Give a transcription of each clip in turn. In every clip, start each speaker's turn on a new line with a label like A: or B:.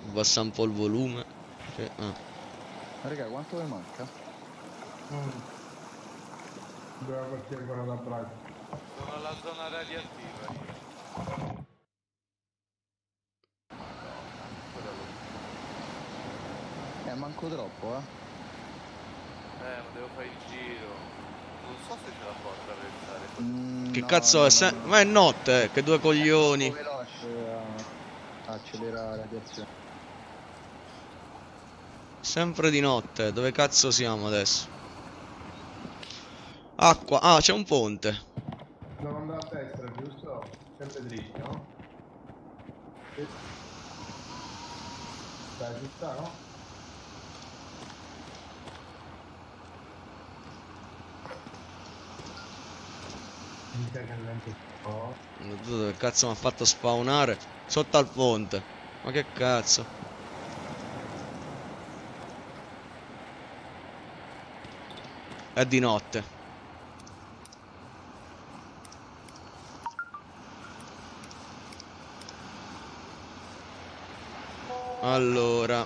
A: Abbassa un po' il volume.
B: Raga, quanto vi manca?
C: Dove partire ancora da braccio?
D: Sono alla zona radioattiva io.
B: Manco troppo,
D: Ma devo fare il giro. Non so se ce la può attraversare.
A: Che cazzo è? Ma è notte, che due coglioni.
B: È troppo veloce accelera la radiazione.
A: Sempre di notte, dove cazzo siamo adesso? Acqua, ah, c'è un ponte.
C: Devo andare a destra, giusto? Sempre dritto, no? Sì. Dai, ci sta, no? Mica che lento. Oh.
A: Dove cazzo mi ha fatto spawnare? Sotto al ponte. Ma che cazzo? È di notte. Allora,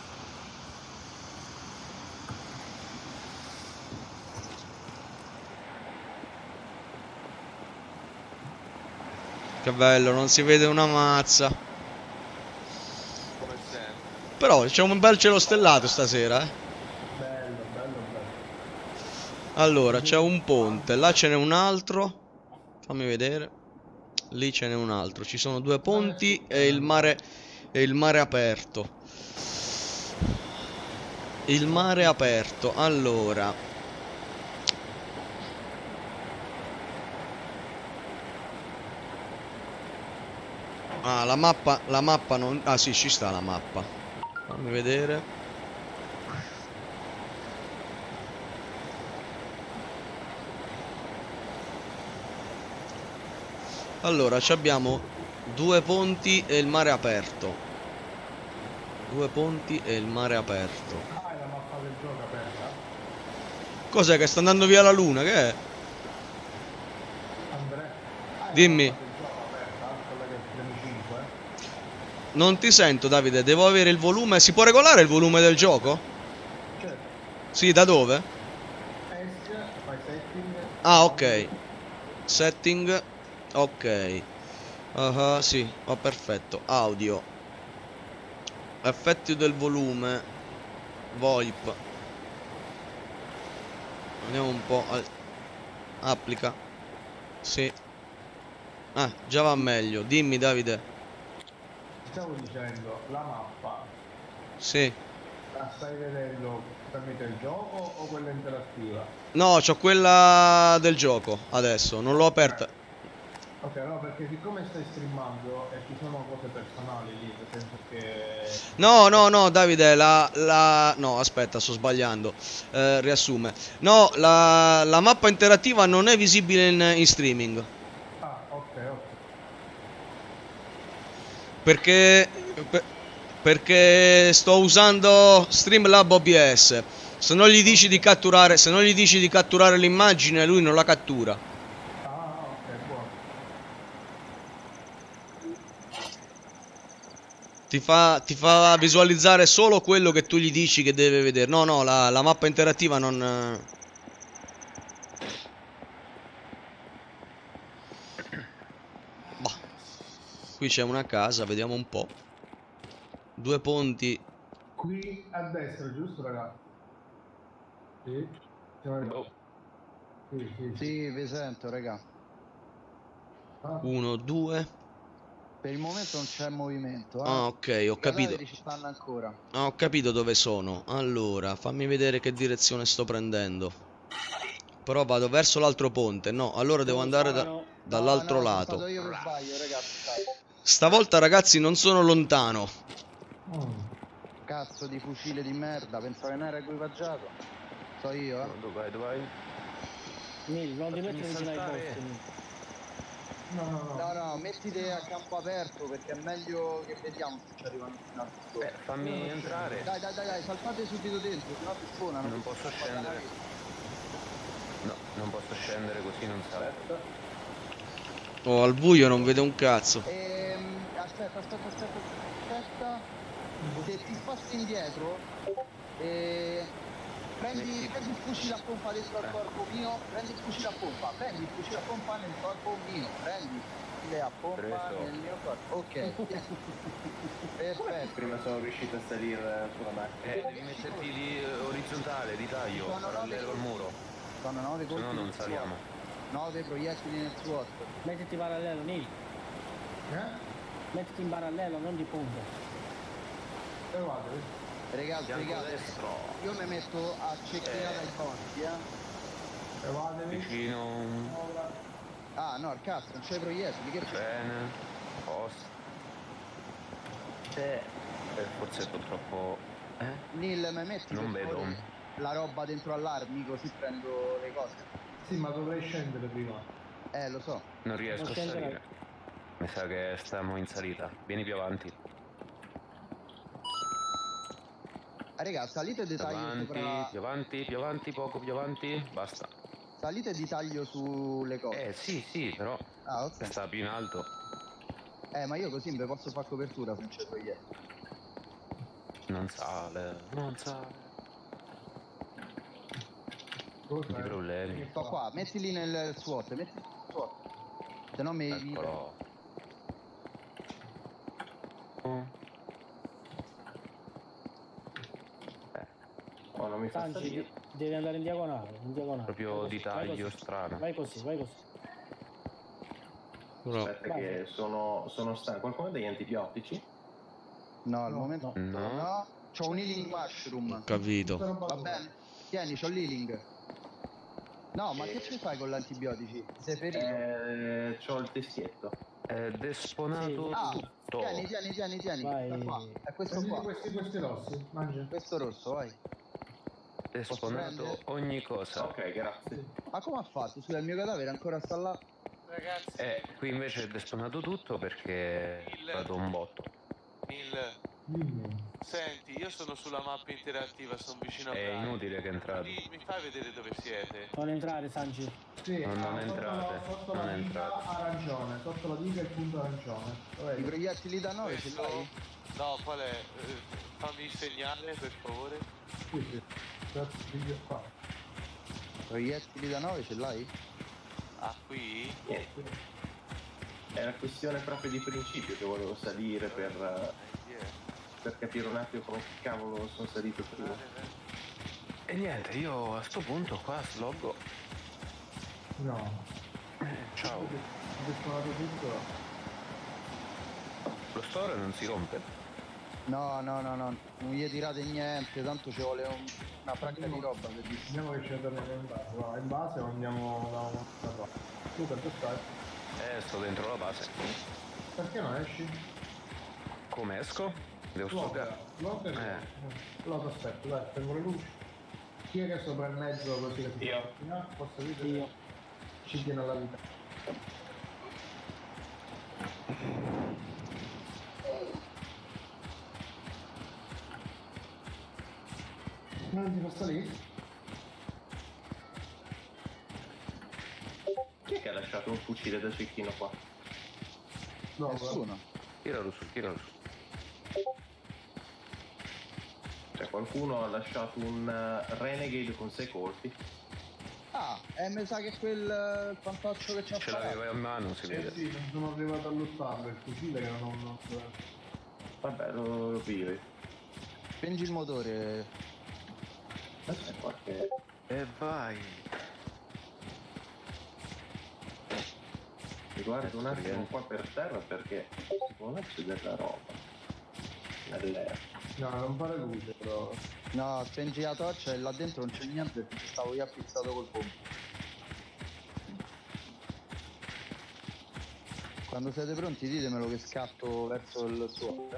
A: che bello, non si vede una mazza.
D: Come sempre.
A: Però c'è un bel cielo stellato stasera, eh.
C: Bello, bello, bello.
A: Allora, c'è un ponte, là ce n'è un altro. Fammi vedere. Lì ce n'è un altro. Ci sono due ponti e il mare aperto. Il mare aperto. Allora, ah, la mappa non... Ah sì, ci sta la mappa. Fammi vedere. Allora, ci abbiamo due ponti e il mare aperto. Due ponti e il mare aperto.
C: Ah, è la mappa del gioco aperta?
A: Cos'è che sta andando via la luna? Che è?
C: Andrea? Ah, è
A: Dimmi.
C: la mappa del gioco aperta? Quella che è premi 5?
A: Non ti sento, Davide, devo avere il volume. Si può regolare il volume del gioco?
C: Certo.
A: Sì, da dove?
C: Esce, fai setting.
A: Ah, ok. Setting. Ok. Sì, oh, perfetto. Audio. Effetti del volume. VoIP. Andiamo un po'. Applica. Sì. Ah, già va meglio. Dimmi, Davide.
C: Stavo dicendo, la mappa
A: Sì.
C: la stai vedendo tramite il gioco o quella interattiva?
A: No, c'ho quella del gioco adesso. Non l'ho aperta.
C: Ok, no, perché siccome stai streamando e ci sono cose personali lì, nel senso che...
A: No, Davide, no, aspetta, sto sbagliando. Riassume. No, la mappa interattiva non è visibile in streaming.
C: Ah, ok.
A: Perché... perché sto usando Streamlab OBS. Se non gli dici di catturare, l'immagine, lui non la cattura.
C: Ah, ok, buono.
A: Ti fa visualizzare solo quello che tu gli dici che deve vedere. No, la mappa interattiva non... Bah. Qui c'è una casa, vediamo un po'. Due ponti.
C: Qui a destra, giusto, raga? Sì.
B: Sì, vi sento, raga.
C: Ah.
A: 1, 2.
B: Per il momento non c'è movimento,
A: Ah, ok, ho capito.
B: Ci stanno ancora.
A: Ah, ho capito dove sono. Allora, fammi vedere che direzione sto prendendo. Però vado verso l'altro ponte. No, allora devo andare dall'altro lato.
B: Sono stato io per sbaglio, ragazzi.
A: Stavolta, ragazzi, non sono lontano.
B: Cazzo di fucile di merda, pensavo che non era equipaggiato. So io,
E: Dove vai?
F: Non ti metti vicino ai posti.
B: No, mettite a campo aperto perché è meglio che vediamo se ci arrivano fino a tutto.
E: Fammi entrare.
B: Dai, saltate subito dentro, sennò ti suonano.
E: Non posso scendere. No, non posso scendere così non salto.
A: Oh, al buio non vedo un cazzo.
B: Aspetta. Se ti sposti indietro prendi il fucile a pompa dentro al corpo mio, prendi il fucile a pompa, nel corpo mio, prendi il fucile a pompa
E: Preso.
B: nel mio corpo. Ok. Perfetto.
G: Prima sono riuscito a salire sulla macchina.
E: Devi metterti lì orizzontale, di taglio,
B: Sono
E: parallelo al muro.
B: Sono 9
E: Se no
B: colpi
E: non
B: nel
E: saliamo.
B: SWAT. 9 proiettili nel SWAT.
F: Mettiti parallelo, Nil. Mettiti in parallelo, non di punta.
C: E guarda,
B: Ragazzi,
E: Fianco destro.
B: io mi metto a cecchina dai conti,
C: levatevi.
E: Vicino.
B: Ah no, al cazzo, non c'è proiettili, che c'è?
E: Bene. Posto. Forse sono troppo.
B: Nil, mi metti
E: Non
B: per
E: vedo.
B: favore la roba dentro all'armi così prendo le cose.
C: Sì, ma dovrei scendere prima.
B: Lo so.
E: Non riesco a
F: Non scendere.
E: salire. Mi sa che stiamo in salita. Vieni più avanti.
B: Raga, salite di taglio
E: Avanti,
B: sopra...
E: più avanti, più avanti, poco più avanti. Basta.
B: Salite di taglio sulle cose.
E: Sì, però
B: Ah, ok.
E: sta più in alto.
B: Ma io così mi posso fare copertura se non c'è proiettili.
E: Non sale, non sale.
C: Cosa
E: Di
C: è?
E: problemi.
B: Sto qua, mettili nel SWAT, mettili nel SWAT. Se no mi...
E: Eccolo.
G: Oh, non mi fa
F: Sanji,
G: salire.
F: devi andare in diagonale, in diagonale.
E: Proprio
F: Vai
E: di
F: così, vai
E: taglio
F: così.
E: strano.
F: Vai così, vai così.
A: Però
G: Aspetta
F: Vai.
G: che sono stanco. Qualcuno ha degli antibiotici?
B: No, al momento...
E: No.
B: No, c'ho un healing mushroom.
A: ho capito.
B: Va bene? Tieni, c'ho l'healing. No, ma che ci fai con gli antibiotici? Ti sei ferito?
G: C'ho il teschietto.
E: È desponato
B: Ah,
E: tutto.
B: tieni.
F: Vai.
B: Da qua. È questo
C: Prendi
B: qua.
C: questi rossi, mangia.
B: Questo rosso, vai.
E: Desponato
B: prendere?
E: ogni cosa.
G: Ok, grazie.
B: Ma come ha fatto? Scusa, il mio cadavere ancora sta là?
D: Ragazzi,
E: Qui invece è desponato tutto perché è stato un botto.
C: Dimmi.
D: senti, io sono sulla mappa interattiva, sono vicino a
E: È
D: Brian.
E: inutile che entrate.
D: Mi fai vedere dove siete?
F: Non entrare, Sanji.
C: Sì,
E: Non
C: sotto
E: entrate,
C: sotto
E: non
C: la diga
E: entrate.
C: arancione, sotto la diga il punto arancione. Lo
B: I
C: vedi?
B: proiettili da 9 ce
D: Questo?
B: l'hai?
D: No, qual è? Fammi il segnale, per favore.
C: Sì. Questo video qua.
B: Proiettili da 9 ce l'hai?
D: Ah, qui?
G: Niente. È una questione proprio di principio che volevo salire per capire un attimo come cavolo sono salito prima.
E: E niente, io a sto punto qua sloggo.
C: No.
E: Ciao.
C: Ho disponato tutto.
E: Lo store non si rompe?
B: No, non gli tirate niente, tanto ci vuole una fracca di roba per dire.
C: Andiamo che c'è da andare in base. Va, in base o andiamo da una parte? Tu per stai?
E: Sto dentro la base.
C: Perché non esci?
E: Come esco? Devo stoccare.
C: Allora aspetta, dai, tengo le luci. Chi è che è sopra il mezzo così che si
G: Io.
C: fa? Posso dire?
F: Io.
C: Ci tiene alla vita. Non ti fa salire?
G: Chi è che ha lasciato un fucile da cecchino qua?
C: No,
B: Nessuno.
E: Tiralo su.
G: Cioè qualcuno ha lasciato un Renegade con 6 colpi.
B: Ah, mi sa che quel fantoccio che c'ha
E: Ce l'avevo in mano, si vede.
C: sì, non sono arrivato a lottarlo, il fucile che non
G: Vabbè, lo piglio.
B: Spingi il motore.
G: Aspetta qualche...
E: E vai.
G: Riguardo un attimo qua per terra perché secondo me c'è della roba. Nell'aereo.
C: No, non fare luce però.
B: No, spingi la torcia e là dentro non c'è niente perché ci stavo io appizzato col pompo. Quando siete pronti ditemelo che scatto verso il SWAT.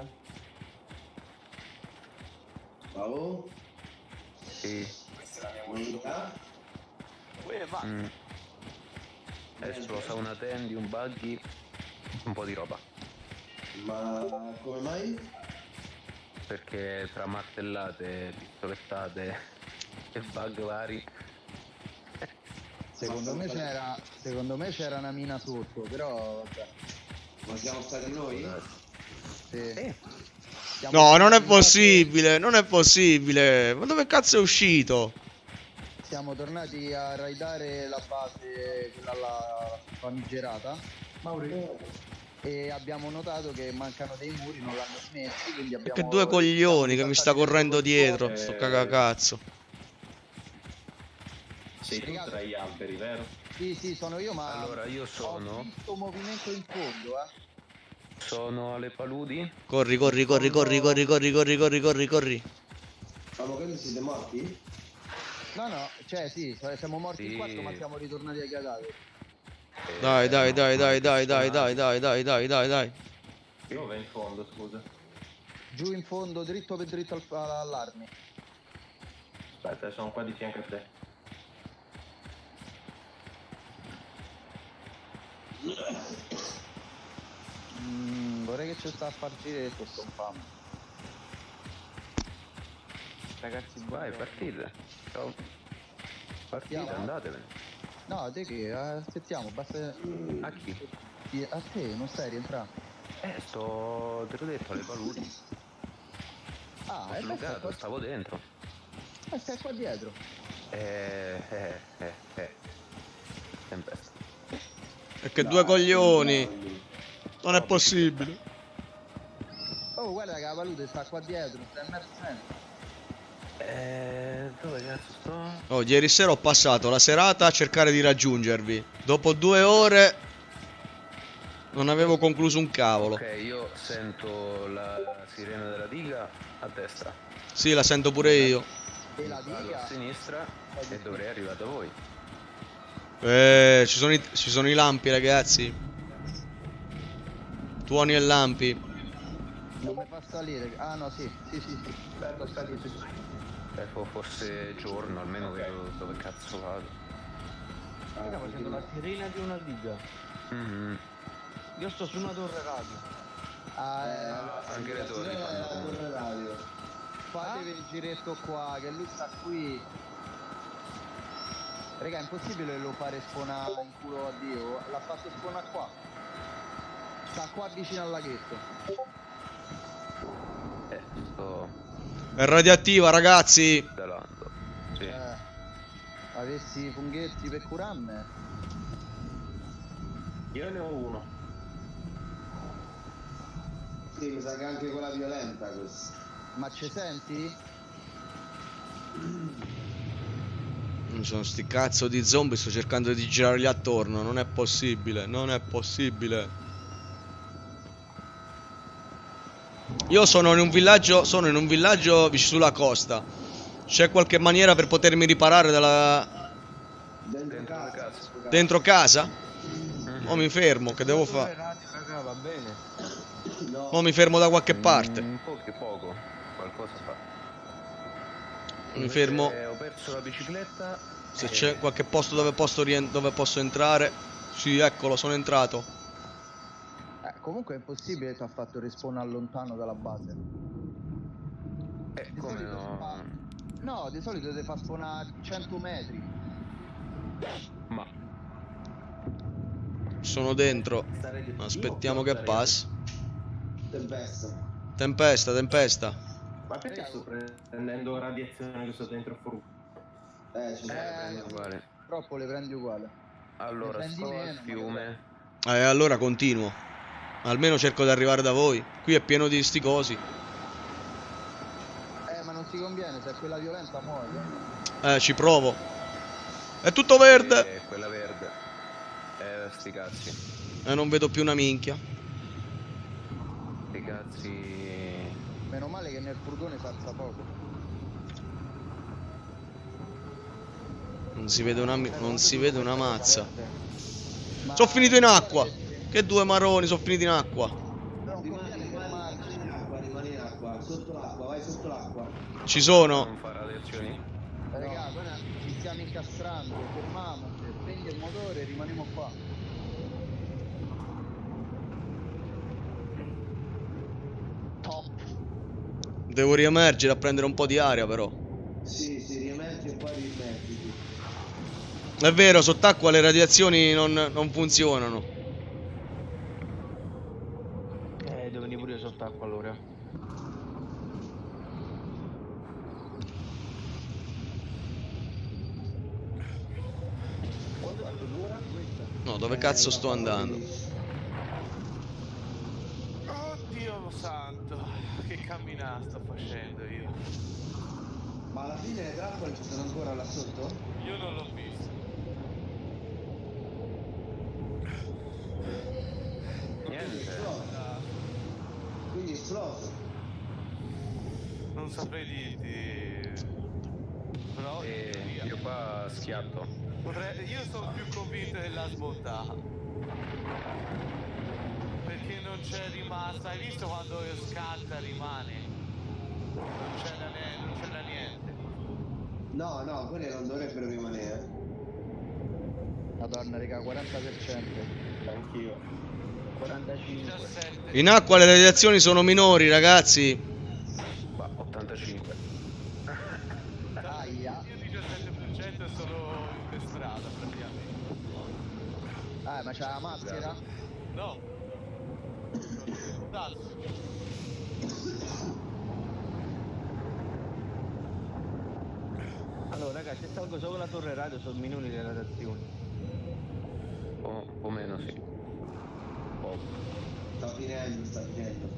H: Bravo,
E: Sì.
H: questa è la mia comunità.
D: Uè, ma
E: È esplosa una tendi, un buggy, un po' di roba.
H: Ma come mai?
E: Perché tra martellate, pistolettate e bug vari.
B: Secondo me c'era una mina sotto, però vabbè.
H: Ma siamo stati noi?
B: Sì.
A: No, non è possibile, non è possibile. Ma dove cazzo è uscito?
B: Siamo tornati a raidare la base, quella la famigerata,
C: Mauri,
B: e abbiamo notato che mancano dei muri, non l'hanno smessi, quindi abbiamo...
A: Che due coglioni che mi sta correndo dietro.
G: Eh,
A: Sto cagacazzo.
G: Sei tu tra gli alberi, vero?
B: Sì, sì, sono io, ma
E: Allora, io
B: ho
E: sono...
B: visto movimento in fondo,
E: Sono alle paludi.
A: Corri, corri, corri, corri, corri, corri, corri, corri, corri, corri.
H: Ma quindi siete morti?
B: No, no, cioè sì, siamo morti in
E: Sì.
B: 4, ma siamo ritornati ai cadaveri.
A: Dai, dai, dai, dai, dai, dai, dai, dai, dai, dai, dai, dai.
G: Dove in fondo, scusa?
B: Giù in fondo, dritto per dritto all'armi.
G: Aspetta, sono qua di fianco a te.
B: Vorrei che ci sta a spargire questo infame.
D: Ragazzi,
E: Vai, partite. Ciao. Partite,
B: Andiamo?
E: andatevene.
B: No, te che aspettiamo, basta...
E: A chi?
B: A te, non stai rientrando.
E: Sto... te l'ho detto, alle paludi.
B: Ah,
E: Ho slugato, stavo dentro.
B: stai qua dietro.
E: Tempesta.
A: E che due coglioni. Non è possibile.
B: Oh, guarda che la palude sta qua dietro, sta immersendo.
E: Dove cazzo sto?
A: Oh, ieri sera ho passato la serata a cercare di raggiungervi. Dopo 2 ore non avevo concluso un cavolo.
E: Ok, io sento la sirena della diga a destra.
A: Sì, la sento pure io.
B: E la
E: Vado a
B: diga...
E: sinistra e dovrei arrivare da voi.
A: Ci sono i lampi, ragazzi. Tuoni e lampi.
B: Non mi fa salire. Ah no, sì, sì, sì, sì.
G: Bello, salite.
E: Forse giorno, almeno vedo dove cazzo vado.
F: Stiamo facendo la sirena di una diga. Io sto su una torre radio.
E: Anche le torri fanno.
H: Torre radio.
B: Fatevi il giretto qua, che lui sta qui. Raga, è impossibile che lo fa respawnare in culo a Dio. L'ha fatto spawnare qua. Sta qua vicino al laghetto.
E: Sto
A: È radioattiva, ragazzi.
E: pedalando. Sì.
B: Avessi i funghetti per curarmi.
G: Io ne ho uno.
H: Sì, mi sa che anche quella violenta questa.
B: Ma ci senti?
A: Non sono sti cazzo di zombie, sto cercando di girarli attorno. Non è possibile, non è possibile. Io sono in un villaggio vicino sulla costa. C'è qualche maniera per potermi riparare dalla...
H: Dentro
E: Dentro la
H: casa.
E: casa.
A: dentro casa? O mi fermo, che devo fare?
F: Raga, va bene.
H: No.
A: O mi fermo da qualche parte.
E: Poco. Qualcosa fa.
A: Mi fermo.
E: Ho perso la bicicletta.
A: Se c'è qualche posto dove posso entrare. Sì, eccolo, sono entrato.
B: Comunque è impossibile che ti ha fatto respawn lontano dalla base. Di
E: Come
B: solito
E: no?
B: No, di solito ti fa spawnare 100 metri.
E: Ma
A: Sono dentro. Aspettiamo che passi.
H: Tempesta.
A: Tempesta, tempesta.
G: Ma perché sto prendendo radiazione che sto dentro fuori?
H: Ci sono.
E: uguale.
B: Purtroppo le prendi uguale.
E: Allora
B: prendi
E: sto
B: meno,
E: al
B: ma
E: fiume.
A: Allora continuo. Almeno cerco di arrivare da voi. Qui è pieno di sti cosi.
B: Ma non ti conviene, se è quella violenta muore.
A: Ci provo. È tutto verde.
E: Quella verde. Sti cazzi.
A: Non vedo più una minchia.
E: Sti cazzi.
B: Meno male che nel furgone salza poco.
A: Non si vede una mazza.
B: Ma
A: Sono finito in acqua. Che due maroni, sono finiti in acqua.
B: non conviene fermarci.
H: Rimani in acqua, sotto l'acqua, vai sotto l'acqua.
A: Ci sono.
E: Non fa radiazioni?
B: Raga, guarda, ci stiamo incastrando, fermiamoci, spegni il motore e rimaniamo qua. Top.
A: Devo riemergere a prendere un po' di aria però.
H: Sì, riemergi e poi rimettiti.
A: È vero, sott'acqua le radiazioni non funzionano.
F: Devo venire pure io sott'acqua allora.
A: No, dove cazzo sto andando?
D: Oddio santo, che camminata sto facendo io.
H: Ma alla fine le trappole ci sono ancora là sotto?
D: Io non l'ho visto.
H: Quindi esploso.
D: Non saprei dirti. Però
E: Io qua schiatto.
D: io sono più convinto della sbontà. Perché non c'è rimasta. Hai visto quando scatta rimane? Non c'era niente.
H: No, no, quelle non dovrebbero rimanere.
F: Madonna, raga, 40%.
G: Anch'io.
F: 45.
D: 17.
A: In acqua le radiazioni sono minori, ragazzi.
E: Ma 85.
F: Aia.
D: Io 17% sono per strada praticamente.
F: Ma c'è la maschera?
D: No. Salto.
F: Allora, ragazzi, se salgo sopra la torre radio sono minori le radiazioni.
E: Un po' meno, sì.
H: Sta finendo, sta finendo.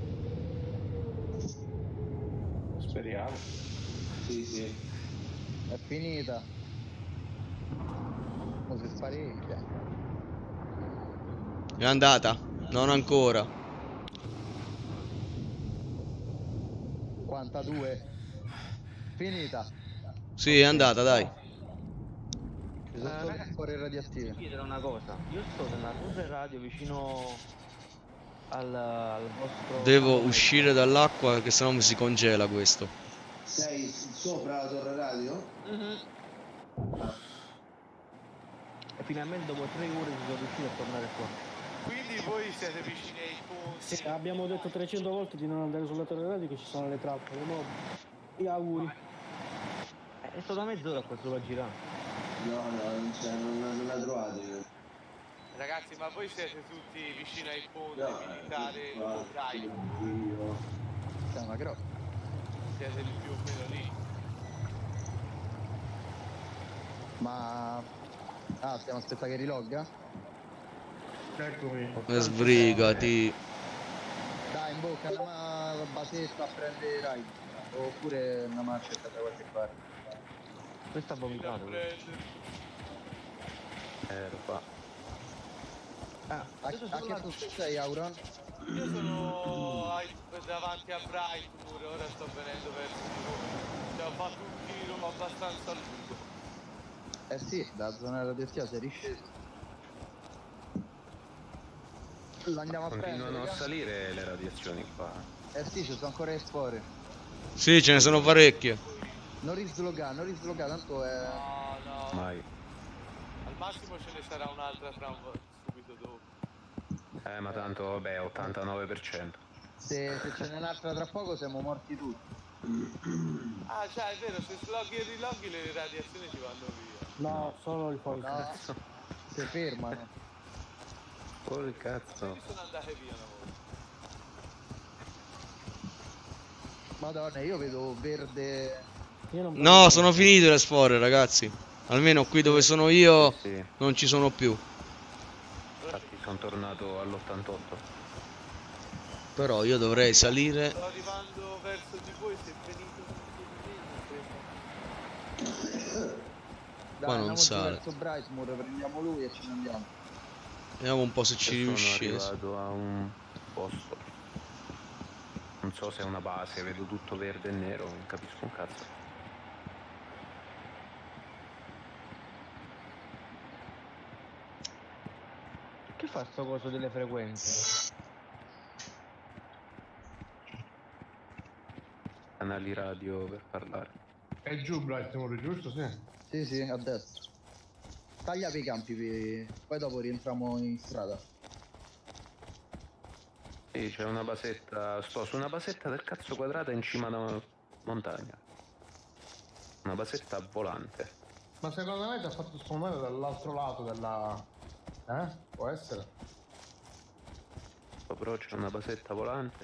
G: Speriamo.
H: Sì, sì.
F: È finita. Mo si sparecchia.
A: È andata? Non ancora.
F: 52. Finita.
A: Sì, è andata, dai.
F: Ci sono solo fuori radioattive. Chiedere una cosa. Io sto nella torre radio vicino al vostro...
A: Devo uscire dall'acqua che sennò mi si congela questo.
H: Sei sopra la torre radio?
F: E finalmente dopo 3 ore si sono riusciti a tornare qua.
D: Quindi voi siete vicini ai ponti.
I: Sì, abbiamo detto 300 volte di non andare sulla torre radio che ci sono le trappole, no? Gli auguri.
F: È stata mezz'ora qua solo a girare.
H: No, no, non c'è, non la trovate.
D: Ragazzi, ma voi siete tutti vicini ai ponti
H: No,
D: militari
H: qua,
D: ucraini?
H: io.
F: C'è una grotta.
D: Siete di più o meno lì.
F: Ma... Ah, stiamo aspettando che rilogga?
C: Eccomi.
A: Sbrigati.
F: Dai, in bocca una basetta a prendere i raid. Oppure una marcetta da qualche parte. Questo ha vomitato.
E: Ero qua.
F: A che tu sei, Auron?
D: Io sono davanti a Brightmoor, ora sto venendo verso di voi. Cioè, ho fatto un giro abbastanza lungo.
F: Eh sì, da zona radioattiva sei risceso. L'andiamo a prendere.
E: Continuano a
F: raga?
E: salire le radiazioni qua.
F: Eh sì, ci sono ancora le spore.
A: Sì, ce ne sono parecchie.
F: Non rislogare, tanto è...
D: No, no.
E: Mai.
D: Al massimo ce ne sarà un'altra tra subito dopo.
E: Ma tanto, vabbè, 89%.
F: Se ce n'è un'altra tra poco siamo morti tutti.
D: Ah, cioè, è vero, se sloghi e riloghi le radiazioni ci vanno via.
I: No, solo il fuoco.
F: No, si fermano.
E: Oh il cazzo.
D: Quindi sono andate via una volta.
F: Madonna, io vedo verde...
I: Io non
A: No, sono finite le spore, ragazzi. Almeno qui dove sono io
E: Sì,
A: non ci sono più.
E: infatti sono tornato all'88.
A: Però io dovrei salire.
D: Sto arrivando verso di voi, se venite
F: Dai,
A: Qua non
F: andiamo giù
A: sale.
F: verso Brightmoor, prendiamo lui e ce ne andiamo.
A: Vediamo un po' se ci
E: Sono
A: riuscite.
E: arrivato a un posto. Non so se è una base, vedo tutto verde e nero, non capisco un cazzo.
F: Che fa sto coso delle frequenze?
E: Canali radio per parlare.
C: È giù Brightmoor, giusto? Sì.
F: Sì, sì, a destra. Taglia per i campi, poi dopo rientriamo in strada.
E: Sì, c'è una basetta, sto su una basetta del cazzo quadrata in cima a una montagna. Una basetta volante.
C: Ma secondo me ti ha fatto spawnare dall'altro lato della... Può essere?
E: Sopra c'è una basetta volante.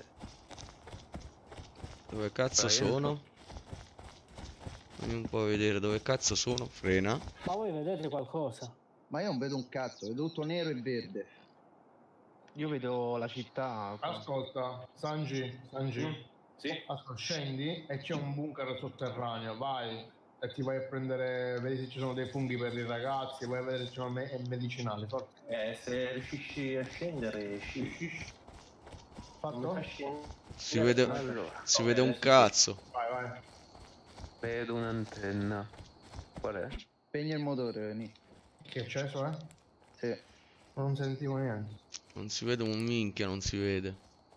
A: Dove cazzo
E: Dai,
A: sono? Fammi un po' vedere dove cazzo sono. Frena.
I: Ma voi vedete qualcosa?
B: Ma io non vedo un cazzo, vedo tutto nero e verde.
F: Io vedo la città.
C: Ascolta, Sanji,
G: Sì?
C: ascolta, scendi e c'è un bunker sotterraneo, vai e ti vai a prendere, vedi se ci sono dei funghi per i ragazzi, vai a vedere se ci sono medicinali, forza.
G: Se riuscisci a scendere, sci.
C: Fatto?
A: Si vede,
E: Allora,
A: si vede un cazzo.
C: Vai.
E: vedo un'antenna. Qual è?
B: Spegni il motore, Ni.
C: Che è acceso, eh?
B: Sì.
C: Non sentivo niente.
A: Non si vede un minchia, non si vede.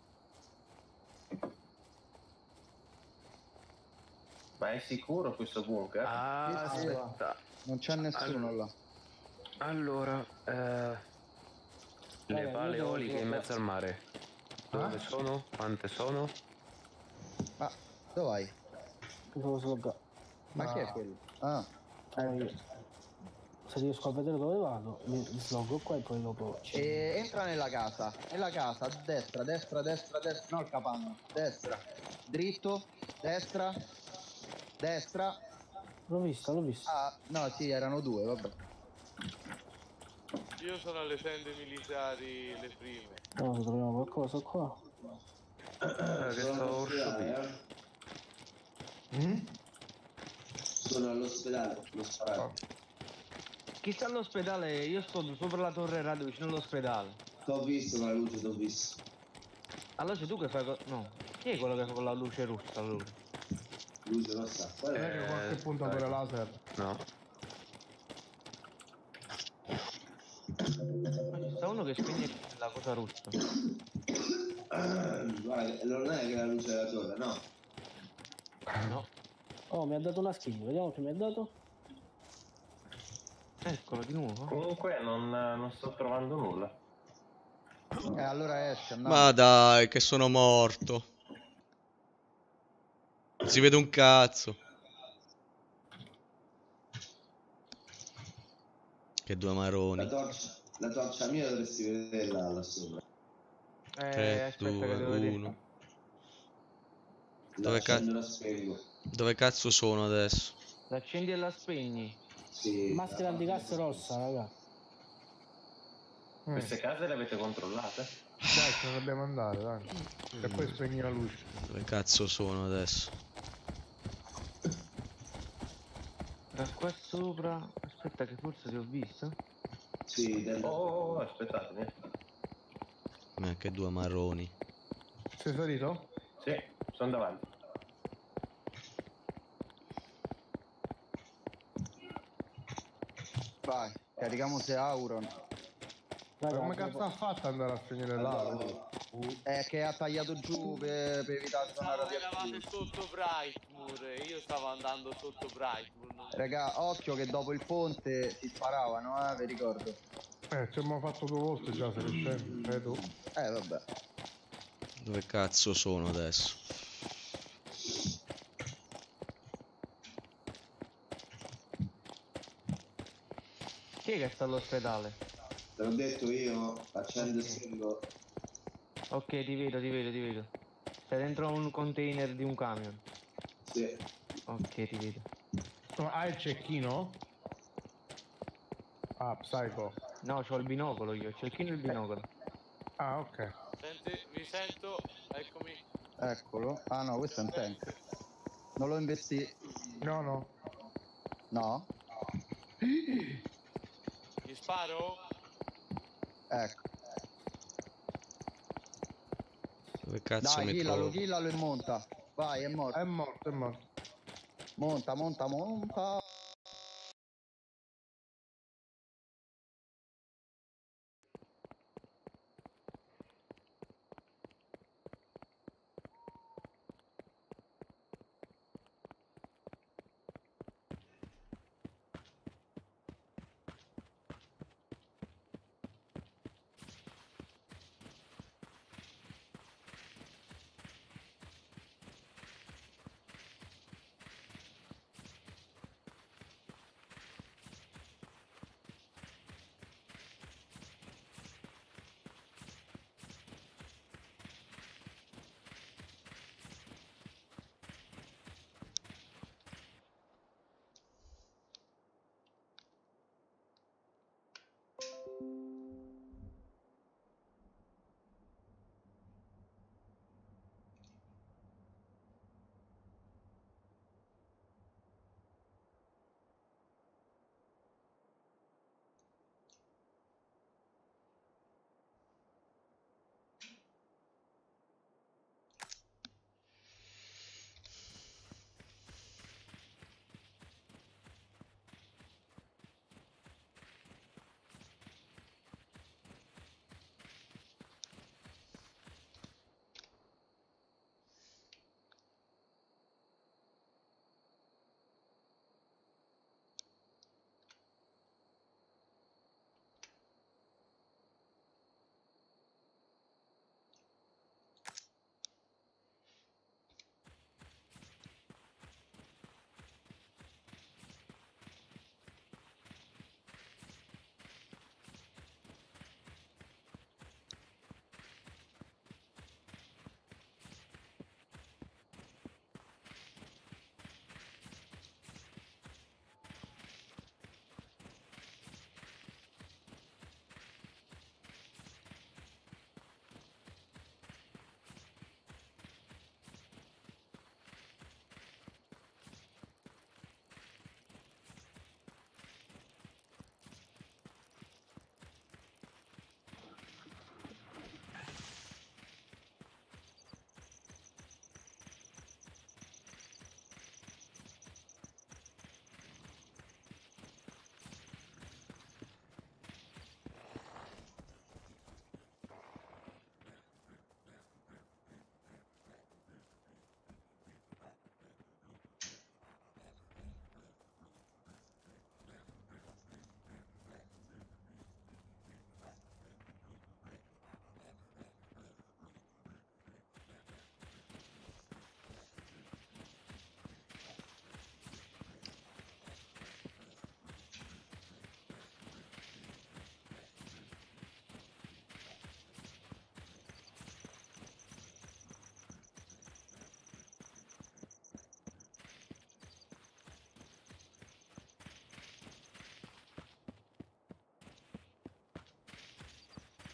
G: Ma è sicuro questo bunker?
E: Ah,
B: Sì, sì.
E: aspetta.
B: Non c'è nessuno là.
E: Allora, le
I: Raga,
E: pale
I: io devo
E: eoliche in mezzo al mare. Dove sono? Quante sono?
B: Ma dove vai?
I: Devo slogare.
B: Ma chi è quello? Ah,
I: Io. Se riesco a vedere dove vado, mi sloggo qua e poi dopo.
B: entra nella casa, a destra, no il capanno, destra, dritto, destra,
I: L'ho vista.
B: ah, no sì, erano due, vabbè.
D: Io sono alle tende militari le prime.
I: No, se troviamo qualcosa qua.
E: Che sto orso
H: Sono all'ospedale, l'ho sparato.
F: Chi sta all'ospedale? Io sto sopra la torre radio vicino all'ospedale.
H: T'ho visto con la luce, t'ho visto.
F: Allora sei tu che fai no. Chi è quello che fa con la luce rossa allora?
H: Luce rossa.
C: Non è che qualche puntatore laser.
E: No.
F: Ma ci sta uno che spegne la cosa rossa.
H: Guarda, non è che la luce della torre, no?
F: No.
I: Oh, mi ha dato una skin, vediamo che mi ha dato.
F: Eccolo di nuovo.
G: Comunque non sto trovando nulla.
B: Allora esce, andiamo.
A: Ma dai, che sono morto. Non si vede un cazzo. Che due maroni.
H: La torcia mia dovresti vederla là sopra.
A: 3,
F: Aspetta
A: 2,
F: che devo vedere.
A: 1.
H: La
A: Dove
H: accendo e la spengo.
A: Dove cazzo sono adesso?
F: L'accendi e la spegni.
H: Sì.
I: Maschera antigas rossa, raga.
G: Queste case le avete controllate?
C: Dai, ce ne dobbiamo andare, dai. E poi spegni la luce.
A: Dove cazzo sono adesso?
F: Da qua sopra. Aspetta che forse ti ho visto.
H: Sì,
G: Aspettate.
A: Che due maroni.
C: Sei salito?
G: Sì, sono davanti.
B: Vai, carichiamo se Auron.
C: Ma
I: Raga,
C: come cazzo ha fatto ad andare a finire là?
B: È che ha tagliato giù per evitare zona radioattiva.
D: Eravate sotto Brightmoor e io stavo andando sotto Brightmoor.
B: Raga, occhio che dopo il ponte si sparavano, vi ricordo.
C: Ci abbiamo fatto 2 volte già, se riusciamo. Vedo.
B: Vabbè.
A: Dove cazzo sono adesso?
F: Chi è che sta all'ospedale?
H: Te l'ho detto io, accendo e spengo.
F: Ok, ti vedo. Sei dentro un container di un camion.
H: Sì.
F: Ok, ti vedo.
C: Ah, il cecchino? Ah, Psycho.
F: No, c'ho il binocolo io, c'ho il chino e il binocolo.
C: Ah, ok.
D: Senti, vi sento, eccomi.
B: Eccolo. Ah no, questo è un tank. Non lo investi.
C: No.
B: No?
D: Gli sparo?
B: Ecco.
A: Dove cazzo
B: Dai,
A: mi trovo?
B: killalo e monta. Vai, è morto.
C: È morto.
B: Monta.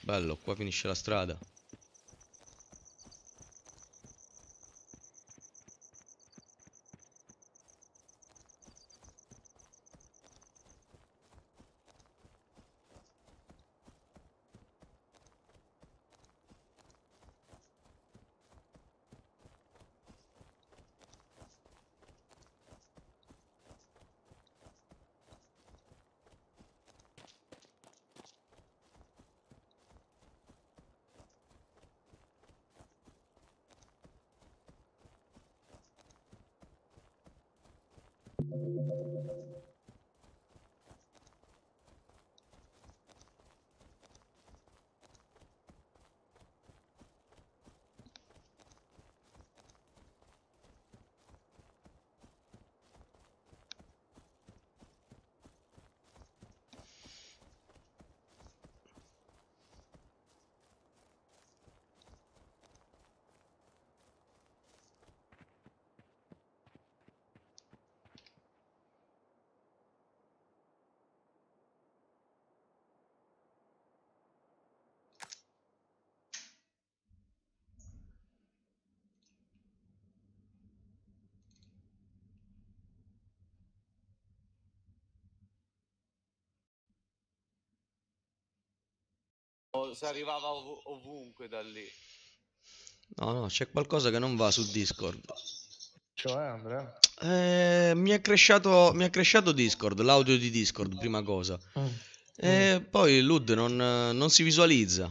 A: Bello, qua finisce la strada.
D: Si arrivava ovunque da lì.
A: No, no, c'è qualcosa che non va su Discord.
C: Cioè, Andrea?
A: Mi è crashato Discord, l'audio di Discord, prima cosa. E poi l'UD non si visualizza.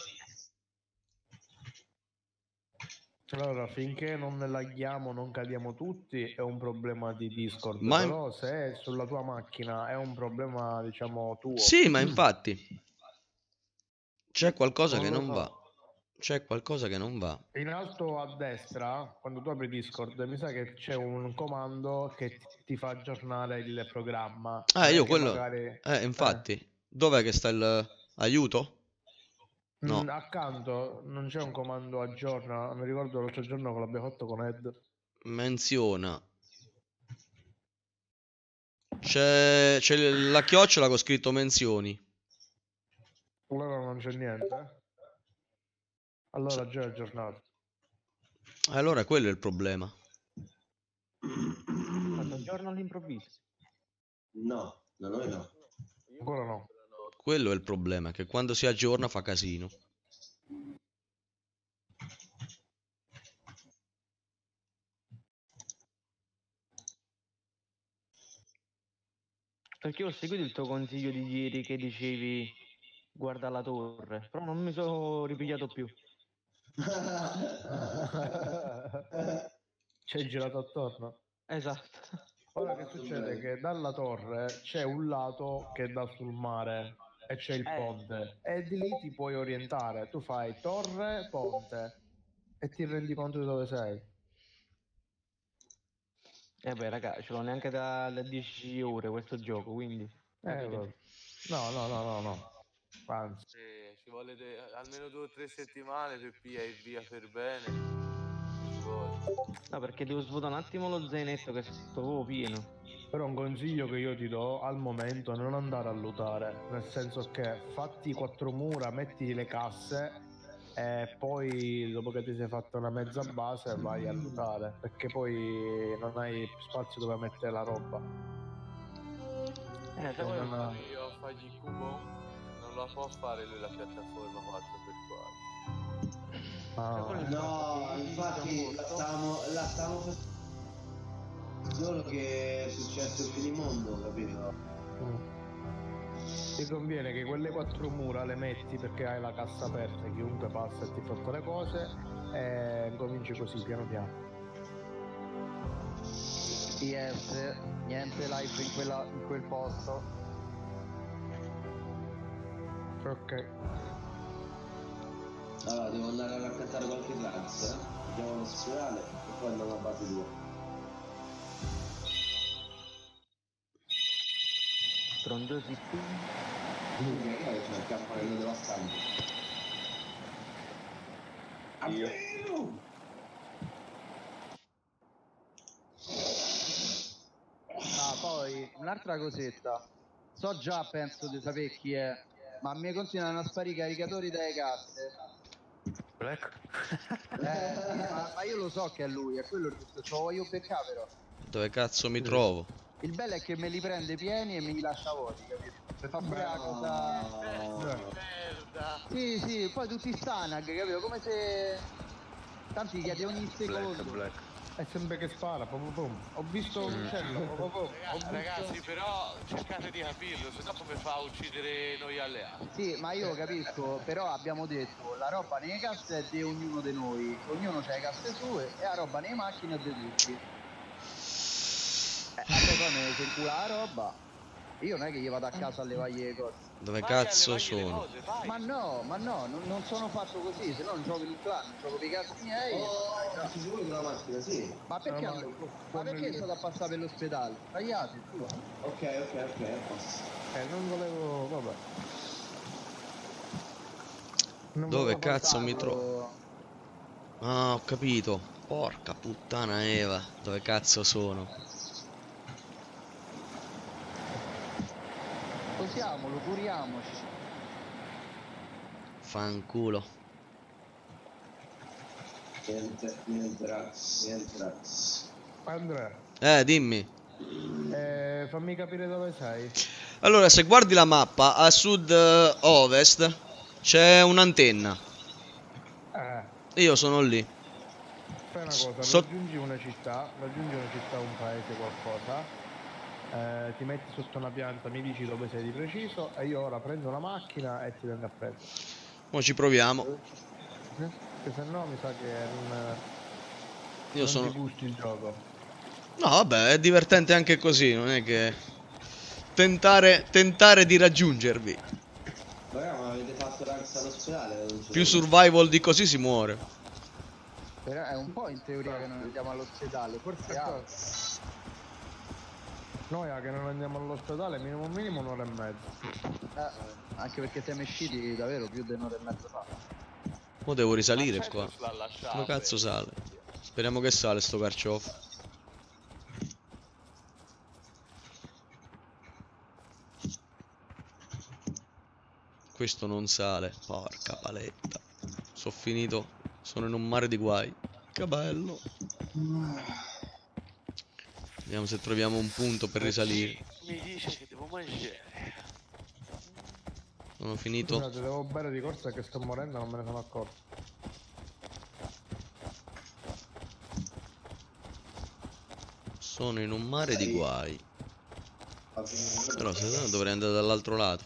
C: Allora, finché non ne laghiamo, non cadiamo tutti, è un problema di Discord.
A: Ma
C: Però se è sulla tua macchina è un problema, diciamo, tuo.
A: sì, ma infatti c'è qualcosa
C: Non
A: che
C: lo
A: non
C: so.
A: va. C'è qualcosa che non va.
C: In alto a destra, quando tu apri Discord, mi sa che c'è un comando che ti fa aggiornare il programma. Non è
A: Io
C: che
A: quello.
C: magari...
A: Infatti. Dov'è che sta il aiuto? No.
C: Accanto non c'è un comando aggiorna. Mi ricordo l'altro giorno che l'abbiamo fatto con Ed.
A: Menziona. C'è la chiocciola con scritto menzioni.
C: Allora non c'è niente. Allora già è aggiornato.
A: Allora quello è il problema.
F: Quando aggiorno all'improvviso.
H: No, da noi no.
C: Ancora no.
A: Quello è il problema, che quando si aggiorna fa casino.
F: Perché ho seguito il tuo consiglio di ieri che dicevi guarda la torre, però non mi sono ripigliato più.
C: C'è girato attorno.
F: Esatto.
C: Ora che succede? Che dalla torre c'è un lato che dà sul mare e c'è il ponte e di lì ti puoi orientare. Tu fai torre, ponte e ti rendi conto di dove sei.
F: Beh raga, ce l'ho neanche da 10 ore questo gioco, quindi...
C: No. Anzi.
D: Ci vuole almeno 2 o 3 settimane per pigliare via per bene. Ci vuole.
F: No, perché devo svuotare un attimo lo zainetto che sto proprio pieno.
C: Però un consiglio che io ti do al momento è non andare a lootare, nel senso che fatti 4 mura, metti le casse e poi dopo che ti sei fatta una mezza base vai a lootare, perché poi non hai spazio dove mettere la roba.
D: Sai come io a fargli il cubo? Non la può fare lui la piattaforma 4x4.
H: No, infatti la stavamo facendo solo che è successo il finimondo, capito?
C: Ti conviene che quelle 4 mura le metti perché hai la cassa aperta, chiunque passa e ti fa le cose e cominci così piano piano.
B: PS, niente live in quel posto.
C: Ok.
H: Allora devo andare a raccattare qualche razza, andiamo allo spirale e poi andiamo a base 2.
F: Stronzosi tu.
H: C'è il campanello devastante.
G: Io.
B: Poi un'altra cosetta. So già, penso di sapere chi è Ma mi continuano a sparare i caricatori dalle casse.
E: Black?
B: Ma io lo so che è lui, è quello il giusto, ce lo voglio beccare però.
A: Dove cazzo mi trovo?
B: Il bello è che me li prende pieni e me li lascia vuoti, capito? Per fa pure la cosa...
D: Merda.
B: Sì, sì, poi tutti stanag, capito? Come se... Tanti chiedi ogni secondo.
E: Black.
C: È sempre che spara, pom pom. Ho visto un uccello, pom pom.
D: Ragazzi, però cercate di capirlo, se no come fa a uccidere noi alleati?
B: Sì, ma io capisco, però abbiamo detto la roba nelle casse è di ognuno di noi, ognuno ha le casse sue e la roba nelle macchine è di tutti. Allora poi me ne si incula la roba. Io non è che gli vado a casa a levare le cose.
A: Dove
D: Vai
A: cazzo
D: a levagli le
A: sono?
D: cose, vai.
B: Ma no, non sono fatto così, se no non gioco in un clan, gioco per i cazzi miei.
H: Oh, ci vuole con la macchina, sì.
B: Ma perché, ma perché è stato a passare per l'ospedale? Tagliate, tu.
H: Ok, posso.
C: Non volevo... vabbè. Non
A: Dove
C: volevo
A: cazzo mi
B: Portarlo-
A: trovo? Ah, ho capito. Porca puttana Eva. Dove cazzo sono?
B: Posiamolo, curiamoci.
A: Fanculo.
H: Niente, ragazzi.
C: Andrea,
A: Dimmi.
C: fammi capire dove sei.
A: Allora, se guardi la mappa, a sud-ovest c'è un'antenna. Io sono lì.
C: Fai una cosa,
A: So-
C: raggiungi una città, un paese, qualcosa. Ti metti sotto una pianta, mi dici dove sei di preciso e io ora prendo la macchina e ti vengo a prendere.
A: Mo' ci proviamo.
C: Che se no mi sa che
A: Io
C: non
A: sono...
C: ti gusti il gioco.
A: No, vabbè, è divertente anche così, non è che... Tentare di raggiungervi.
H: Raga, ma avete fatto ranks all'ospedale?
A: Più survival di così si muore.
B: Però è un po' in teoria che non andiamo all'ospedale, forse altro.
C: Noi che non andiamo all'ospedale minimo un'ora e mezza.
B: Anche perché siamo usciti davvero più di un'ora e mezza fa.
A: Mo' devo risalire
D: Ma
A: qua.
D: l'ha lasciato,
A: Dove cazzo sale? Speriamo che sale sto carciofo. Questo non sale. Porca paletta. Sono finito. Sono in un mare di guai. Che bello. Vediamo se troviamo un punto per risalire.
D: Mi dice che devo mangiare.
A: Sono finito.
C: Scusate, devo bere di corsa che sto morendo, non me ne sono accorto.
A: Sono in un mare di guai. Però se no dovrei andare dall'altro lato.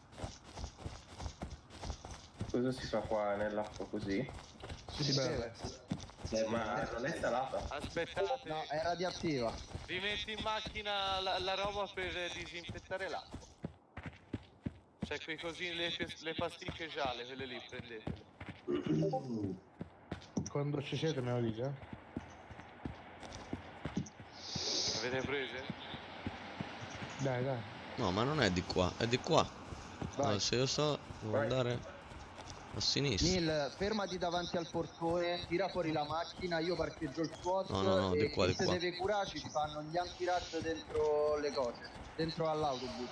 G: Cosa si fa qua nell'acqua così?
C: Si beve.
G: Ma non è salata?
D: Aspettate,
B: No, è radioattiva.
D: rimetti in macchina la roba per disinfettare l'acqua. C'è quei così, le pasticche gialle, quelle lì, prendetele.
C: Quando ci siete me lo dite?
D: Avete prese?
C: Dai.
A: No, ma non è di qua, è di qua.
B: Vai.
A: Allora, se io sto, devo andare a sinistra.
B: Neil, fermati davanti al portone, tira fuori la macchina, io parcheggio il SWAT
A: No,
B: e
A: di qua,
B: chi
A: di
B: se
A: qua.
B: deve curare ci fanno gli antirat dentro le cose, dentro all'autobus.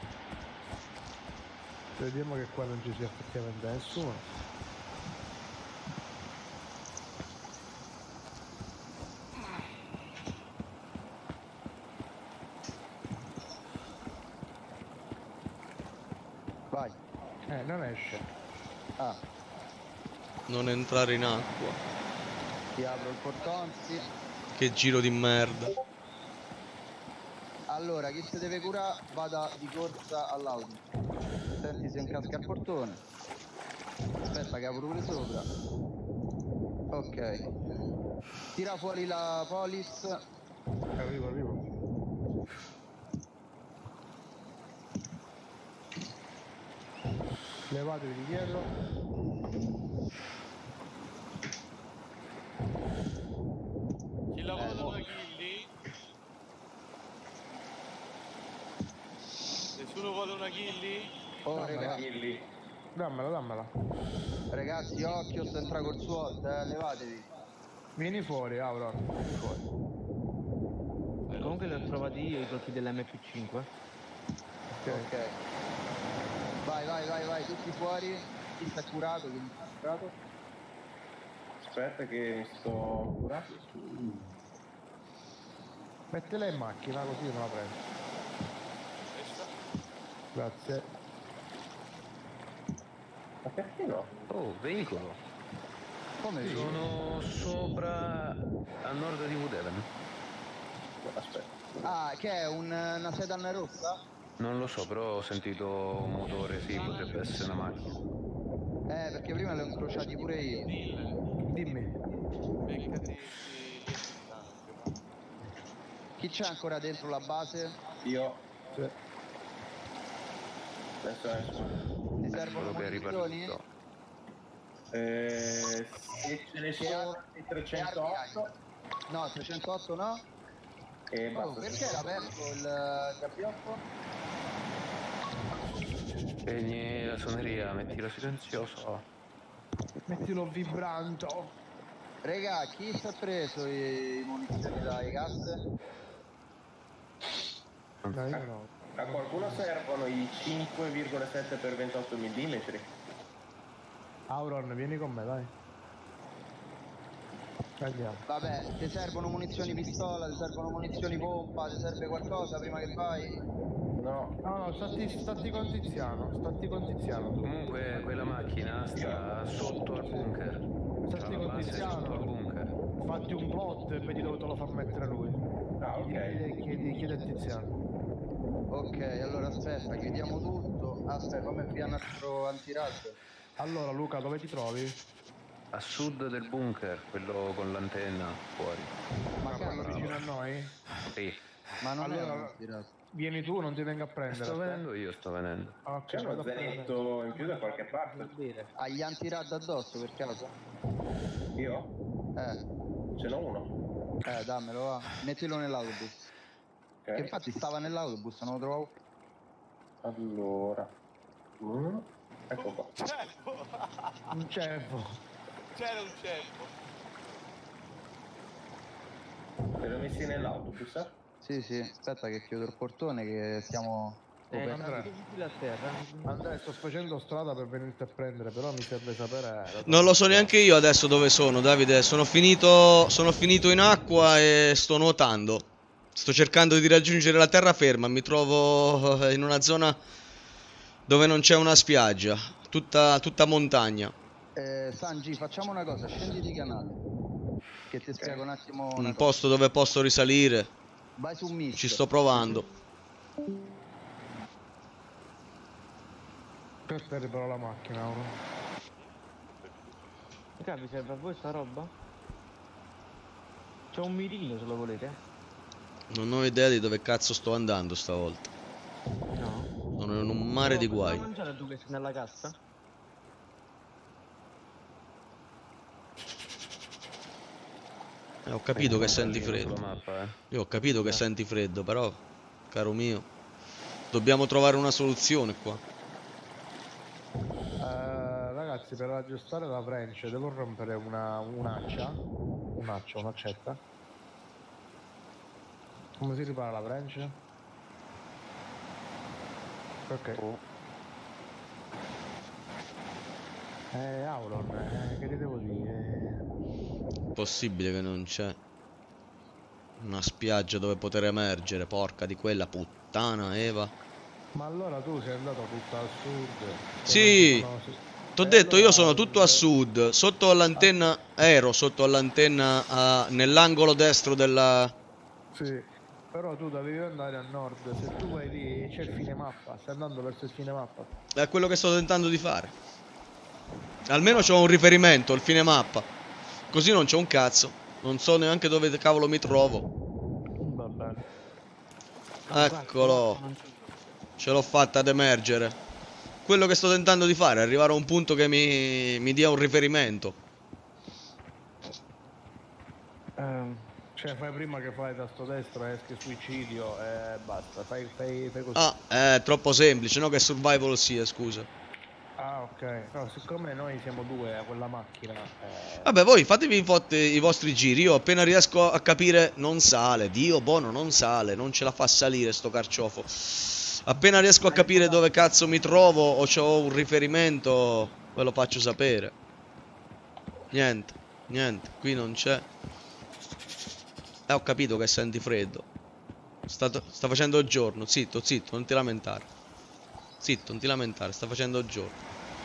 C: Vediamo che qua non ci sia effettivamente nessuno.
B: Vai.
C: Non esce.
B: Ah,
A: Non entrare in acqua.
B: ti apro il portonzi.
A: Che giro di merda.
B: Allora, chi si deve curare vada di corsa all'auto. Senti se incasca il portone. Aspetta che apro pure sopra. Ok. Tira fuori la polis.
C: Arrivo. Levatevi di dietro.
D: Chi lavora una ghilli? Nessuno vuole una ghilli?
B: Oh,
C: Dammela.
B: ragazzi, occhio, sta entra col SWAT, levatevi.
C: Vieni fuori, Aura. Vieni fuori.
F: Comunque li ho trovati io i colpi dell'MP5.
C: Ok.
B: Ok. Vai, tutti fuori. Chi sta curato, chi non sta curato?
G: Aspetta che mi sto curando.
C: Mettela in macchina così non la prendo. Grazie.
G: Ma perché no?
E: Oh, veicolo.
B: Come sì.
E: Sono sopra a nord di Woodhaven.
G: Aspetta.
B: Ah, che è una sedan rossa?
E: Non lo so, però ho sentito un motore, sì, potrebbe essere una macchina.
B: Perché prima li ho incrociati pure io.
C: Dimmi.
D: Beccati
B: Chi c'è ancora dentro la base?
G: Io.
C: Sì.
G: Adesso.
B: Ti servono
E: Quello che è
B: munizioni?
E: ripartito.
G: Se ce ne sono 308.
B: No, 308 no?
G: E
B: Oh,
G: basta.
B: perché era aperto il gabbiotto?
E: Spegni la suoneria, mettilo silenzioso.
C: Mettilo vibrante.
B: Regà, chi si è preso i munizioni dai casse?
C: Dai, no.
G: A qualcuno servono i 5,7 per 28 mm?
C: Auron, vieni con me, dai. Andiamo.
B: Vabbè, ti servono munizioni pistola, ti servono munizioni pompa, ti serve qualcosa prima che vai?
G: No.
C: No, stati con Tiziano tu.
E: Comunque quella macchina sta sotto al bunker.
C: Stati
E: La
C: con
E: base è sotto al
C: Tiziano.
E: bunker.
C: Fatti un plot e vedi dove te lo fa mettere lui.
G: Ah, ok.
C: Chiedi a Tiziano.
B: Ok, allora aspetta, chiediamo tutto. Aspetta, fammi il nastro antiraggio.
C: Allora Luca, dove ti trovi?
E: A sud del bunker, quello con l'antenna fuori.
B: Ma che
C: Quello
B: è?
C: vicino a noi?
E: Sì,
B: Ma non è
C: Allora-
B: un antiraggio.
C: Vieni tu, non ti vengo a prendere.
E: sto venendo io, sto venendo.
C: Ok,
G: C'è uno
C: vado a prendere.
G: zainetto in più da qualche parte?
B: Hai gli antirad addosso per caso?
G: Io? Ce n'ho uno.
B: Dammelo va. Mettilo nell'autobus. Che
G: Ok.
B: infatti stava nell'autobus, non lo trovavo.
G: Allora. Ecco qua.
D: Ceppo!
C: Un ceppo.
D: C'era un ceppo.
G: Te li ho messi nell'autobus, eh?
B: Sì, aspetta che chiudo il portone che siamo...
C: Andrea.
F: a terra.
C: Andrea, sto facendo strada per venirti a prendere, però mi serve sapere...
A: Non lo so neanche io adesso dove sono, Davide. Sono finito in acqua e sto nuotando. Sto cercando di raggiungere la terraferma. Mi trovo in una zona dove non c'è una spiaggia, tutta montagna.
B: Sanji, facciamo una cosa, scendi di canale. Che ti spiego un attimo una
A: Un
B: cosa.
A: posto dove posso risalire.
B: Vai su Mist.
A: Ci sto provando.
C: Questa è però la macchina, ora.
F: Raga, vi serve a voi sta roba? C'è un mirino se lo volete?
A: Non ho idea di dove cazzo sto andando stavolta.
F: No.
A: Sono in un mare di guai.
F: Puoi mangiare tu che sei nella cassa?
A: Ho capito che senti
E: Sulla
A: freddo.
E: mappa,
A: Io ho capito che senti freddo, però, caro mio, dobbiamo trovare una soluzione qua.
C: Ragazzi, per aggiustare la French devo rompere un'accetta. Come si ripara la French? Ok. Auron, che ti devo dire?
A: Possibile che non c'è una spiaggia dove poter emergere, porca di quella puttana Eva.
C: Ma allora tu sei andato tutto al sud?
A: Sì, t'ho detto io sono tutto a sud, sotto all'antenna, ero sotto all'antenna nell'angolo destro della...
C: Sì, però tu dovevi andare a nord, se tu vai lì c'è il fine mappa, stai andando verso il fine mappa.
A: È quello che sto tentando di fare. Almeno c'ho un riferimento, il fine mappa. Così non c'ho un cazzo. Non so neanche dove cavolo mi trovo.
C: Va bene.
A: Eccolo. Ce l'ho fatta ad emergere. Quello che sto tentando di fare è arrivare a un punto che mi dia un riferimento.
C: Cioè fai prima che fai tasto destro, eschi suicidio e basta, fai così.
A: Ah, è troppo semplice, no che survival sia, scusa.
C: Ah, ok. No, siccome noi siamo due a quella macchina...
A: Vabbè, voi fatevi i vostri giri. Io appena riesco a capire non sale. Dio buono, non sale. Non ce la fa salire sto carciofo. Appena riesco a capire dove cazzo mi trovo o c'ho un riferimento, ve lo faccio sapere. Niente, niente, qui non c'è. Ho capito che senti freddo. Sta facendo giorno, zitto, zitto, non ti lamentare. Zitto, non ti lamentare, sta facendo giorno.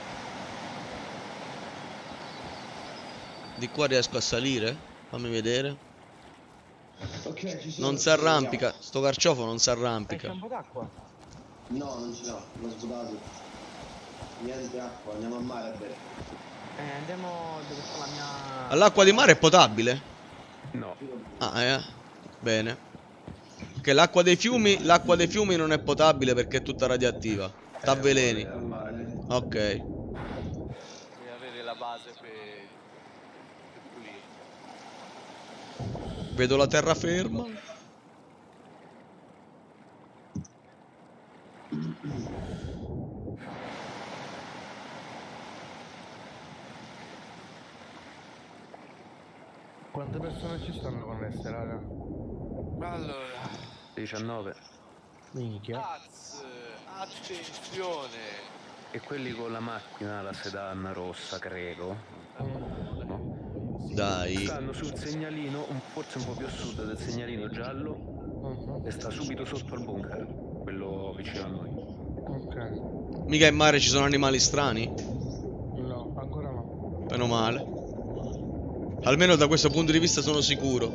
A: Di qua riesco a salire? Fammi vedere.
H: Ok, ci sono.
A: Non si arrampica, sto carciofo non si
F: C'è
A: arrampica.
F: un po' d'acqua?
H: No, non ce l'ho, l'ho svuotato. Niente acqua, andiamo a mare a bere.
F: Andiamo dove sta la mia...
A: All'acqua di mare è potabile?
E: No.
A: Ah, bene. Che l'acqua dei fiumi non è potabile perché è tutta radioattiva. T'avveleni.
E: Al mare.
A: Ok.
D: Devi avere la base per pulire.
A: Vedo la terraferma.
C: Quante persone ci stanno connesse, raga?
D: Allora,
E: 19.
C: Minchia.
D: attenzione.
E: E quelli con la macchina, la sedan rossa, credo. No?
A: Dai.
E: Stanno sul segnalino, forse un po' più a sud del segnalino giallo. E sta subito sotto al bunker, quello vicino a noi.
C: Ok.
A: Mica in mare ci sono animali strani?
C: No, ancora no.
A: Meno male. Almeno da questo punto di vista sono sicuro.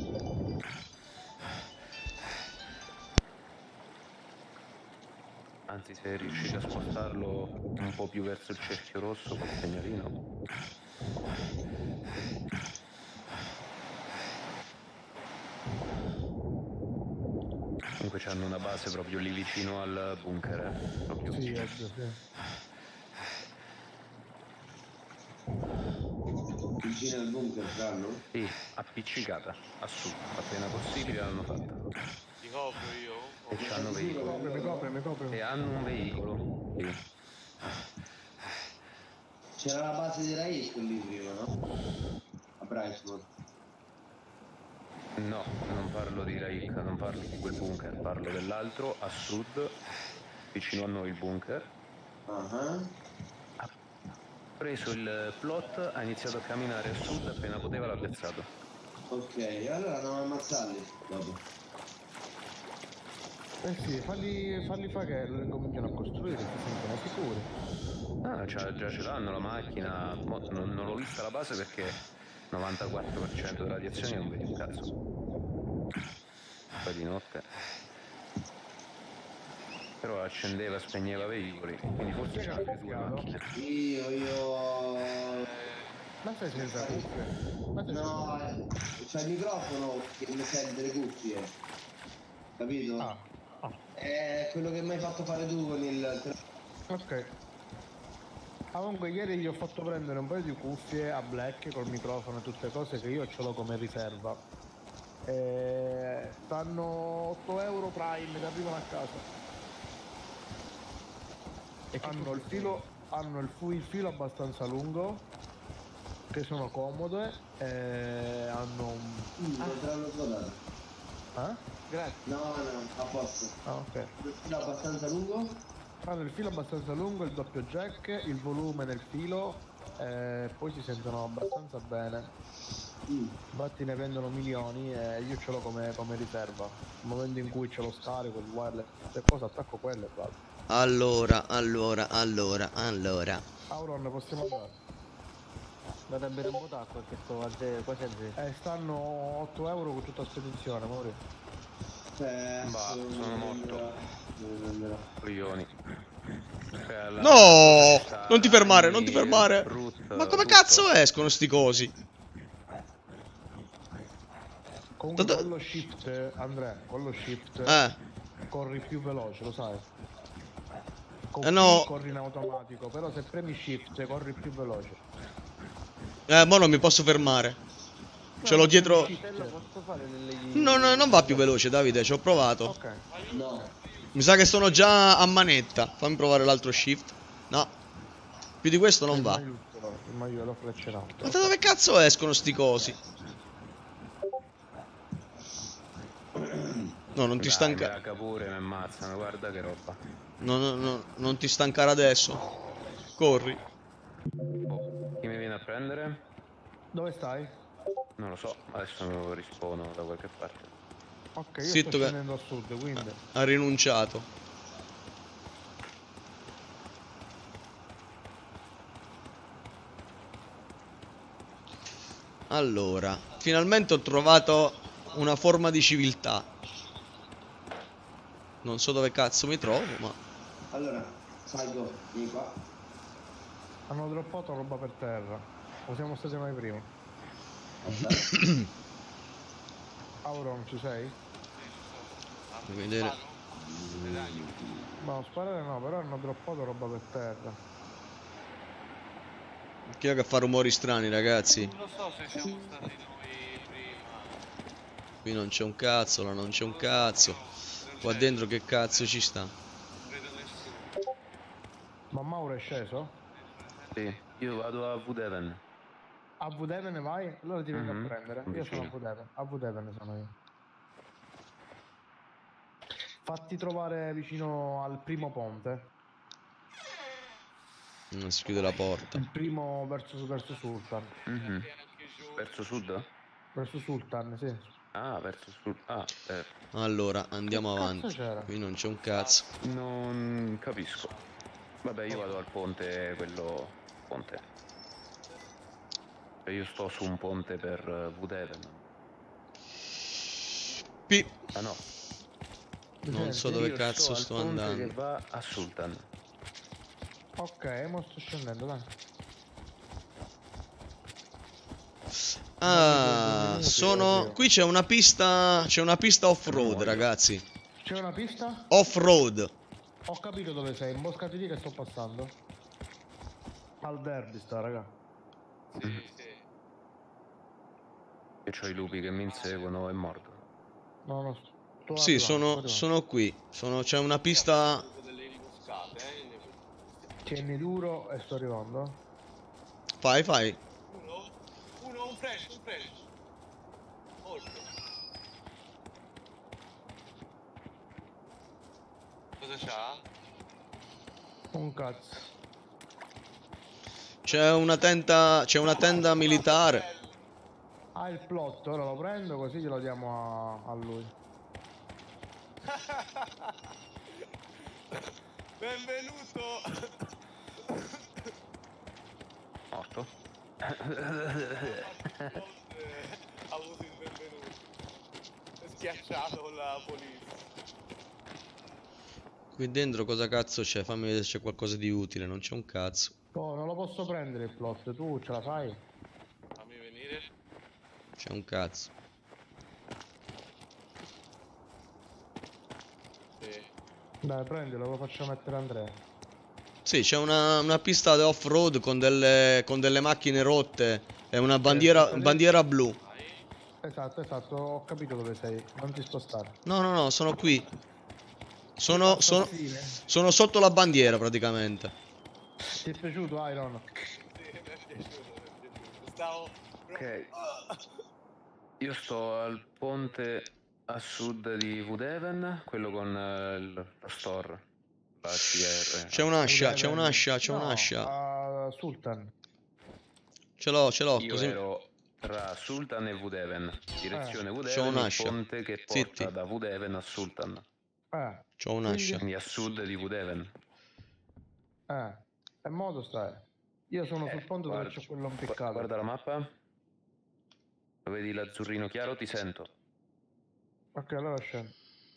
E: Anzi, se riuscite a spostarlo un po' più verso il cerchio rosso col segnalino. Comunque c'hanno una base proprio lì vicino al bunker, proprio.
C: Sì, sì.
H: Vicino al bunker, fanno?
E: Sì, appiccicata, a sud, appena possibile l'hanno fatta.
D: Ti copro io?
E: E c'hanno veicolo.
C: Mi copre.
E: E hanno un veicolo. Sì.
H: C'era la base di Raif lì prima, no? A Brightmore.
E: No, non parlo di Raik, non parlo di quel bunker, parlo dell'altro a sud, vicino a noi il bunker. Ha preso il plot, ha iniziato a camminare a sud, appena poteva l'ha piazzato.
H: Ok, allora andiamo a ammazzarli dopo.
C: Eh sì, falli fare che lo incominciano a costruire, si sentono sicuri.
E: Ah, già ce l'hanno la macchina, non l'ho vista la base perché 94% di radiazioni non vedi un cazzo. Poi di notte. Però accendeva, spegneva veicoli, quindi forse c'è anche due macchine.
H: Io...
C: Ma stai senza cuffie?
H: No, c'è il microfono che mi sente le cuffie. Capito? È quello che mi hai fatto fare tu con il...
C: Ok. Comunque ieri gli ho fatto prendere un paio di cuffie a Black col microfono e tutte cose che io ce l'ho come riserva. Stanno 8 euro Prime che arrivano a casa. Hanno il filo abbastanza lungo, che sono comode, hanno un...
H: non te l'hanno svuotato.
C: Grazie.
H: No, a posto.
C: Ok.
H: Il filo abbastanza lungo?
C: Hanno il filo abbastanza lungo, il doppio jack, il volume nel filo, poi si sentono abbastanza bene. Infatti ne vendono milioni e io ce l'ho come riserva. Nel momento in cui ce lo scarico, il wireless, se cosa attacco quello e vado.
A: Allora.
C: Auron, possiamo andare?
F: Vado a bere un po' d'acqua che sto quasi a zero.
C: Stanno 8 euro con tutta spedizione, amore.
E: Sono morto. Coglioni.
A: No! Non ti fermare, non ti fermare! Ma come cazzo escono sti cosi?
C: Comunque con lo shift, Andrea, con lo shift corri più veloce, lo sai? Con
A: no.
C: Corri in automatico, però se premi shift corri più veloce.
A: Mo non mi posso fermare. Ce l'ho dietro. No, non va più veloce, Davide, ci ho provato.
C: Ok.
H: No.
A: Mi sa che sono già a manetta. Fammi provare l'altro shift. No. Più di questo non va.
C: Ma io l'ho frecciato.
A: Ma da dove cazzo escono sti cosi? No, non ti stancare.
E: Pure mi ammazzano, guarda che roba.
A: No, non ti stancare adesso. Corri.
E: Oh, chi mi viene a prendere?
C: Dove stai?
E: Non lo so, adesso rispono da qualche parte.
C: Ok, io
A: Zitto
C: sto
A: che-
C: scendendo a sud, quindi...
A: Ha rinunciato. Allora, finalmente ho trovato una forma di civiltà. Non so dove cazzo mi trovo, ma...
H: Allora, salgo, vieni qua.
C: Hanno droppato roba per terra. O siamo stati mai prima? Auron, ci sei?
A: Fammi vedere.
C: No, sparare no, però hanno droppato roba per terra.
A: Chi è che fa rumori strani, ragazzi?
D: Non lo so se siamo stati noi prima.
A: Qui non c'è un cazzo, là non c'è un cazzo. Qua dentro che cazzo ci sta?
D: Credo nessuno.
C: Ma Mauro è sceso?
E: Sì, io vado a Vudeven.
C: A Vudeven vai? Allora ti vengo a prendere. Io sono a
E: Vicino.
C: Vudeven. A Vudeven sono io. Fatti trovare vicino al primo ponte.
A: Non si chiude la porta.
C: Il primo verso Sultan.
E: Verso sud?
C: Verso Sultan, sì.
E: Ah, verso sud. Ah,
A: Allora, andiamo
C: Che
A: avanti.
C: cazzo c'era?
A: Qui non c'è un cazzo.
E: non capisco. Vabbè, io vado al ponte, quello... ponte. Io sto su un ponte per Vudeven.
A: P.
E: Ah no,
A: Non so dove
E: io
A: cazzo
E: al
A: sto
E: ponte
A: andando.
E: che va a Sultan.
C: Ok, mo sto scendendo, dai.
A: Ah, sono... Qui c'è una pista... C'è una pista off-road, ragazzi.
C: C'è una pista?
A: Off-road.
C: Ho capito dove sei, imboscati lì che sto passando. Al derby sta, raga.
D: Sì, sì.
E: Io c'ho i lupi che mi inseguono e mordo.
C: No, no, sto
A: Sì,
C: arrivando.
A: sono qui. C'è una pista...
D: Delle imboscate,
C: Tieni duro e sto arrivando.
A: Fai.
D: Uno, un flash. Molto. Cosa c'ha?
C: Un cazzo.
A: C'è una tenda militare.
C: Ah, il plot, ora lo prendo così glielo diamo a lui.
D: Benvenuto.
E: Morto?
D: Ha avuto il benvenuto. È schiacciato con la polizia.
A: Qui dentro cosa cazzo c'è? Fammi vedere se c'è qualcosa di utile. Non c'è un cazzo.
C: Oh, non lo posso prendere il plot, tu ce la fai?
D: Fammi venire.
A: C'è un cazzo.
D: Sì.
C: Dai, prendilo, lo faccio mettere Andrea.
A: Sì, c'è una pista off-road con delle macchine rotte e una bandiera blu.
C: Esatto, ho capito dove sei, non ti spostare.
A: No, sono qui. Sono sotto la bandiera praticamente.
C: Ti è piaciuto Iron?
D: Sì, mi è piaciuto. Stavo...
E: Ok. Io sto al ponte a sud di Vudeven, quello con lo store, la CR.
A: C'è un'ascia.
C: Sultan.
A: Ce l'ho,
E: Io
A: così.
E: ero tra Sultan e Vudeven, direzione
A: c'ho
E: Vudeven, il
A: un'ascia.
E: ponte che porta
A: Zitti.
E: da Vudeven a Sultan.
A: C'ho un'ascia.
E: Quindi a sud di Vudeven.
C: E modo stai? Io sono sul ponte dove
E: Guarda,
C: c'è quello impiccato.
E: guarda la mappa. Lo vedi l'azzurrino chiaro? Ti sento.
C: Ok, allora scendo.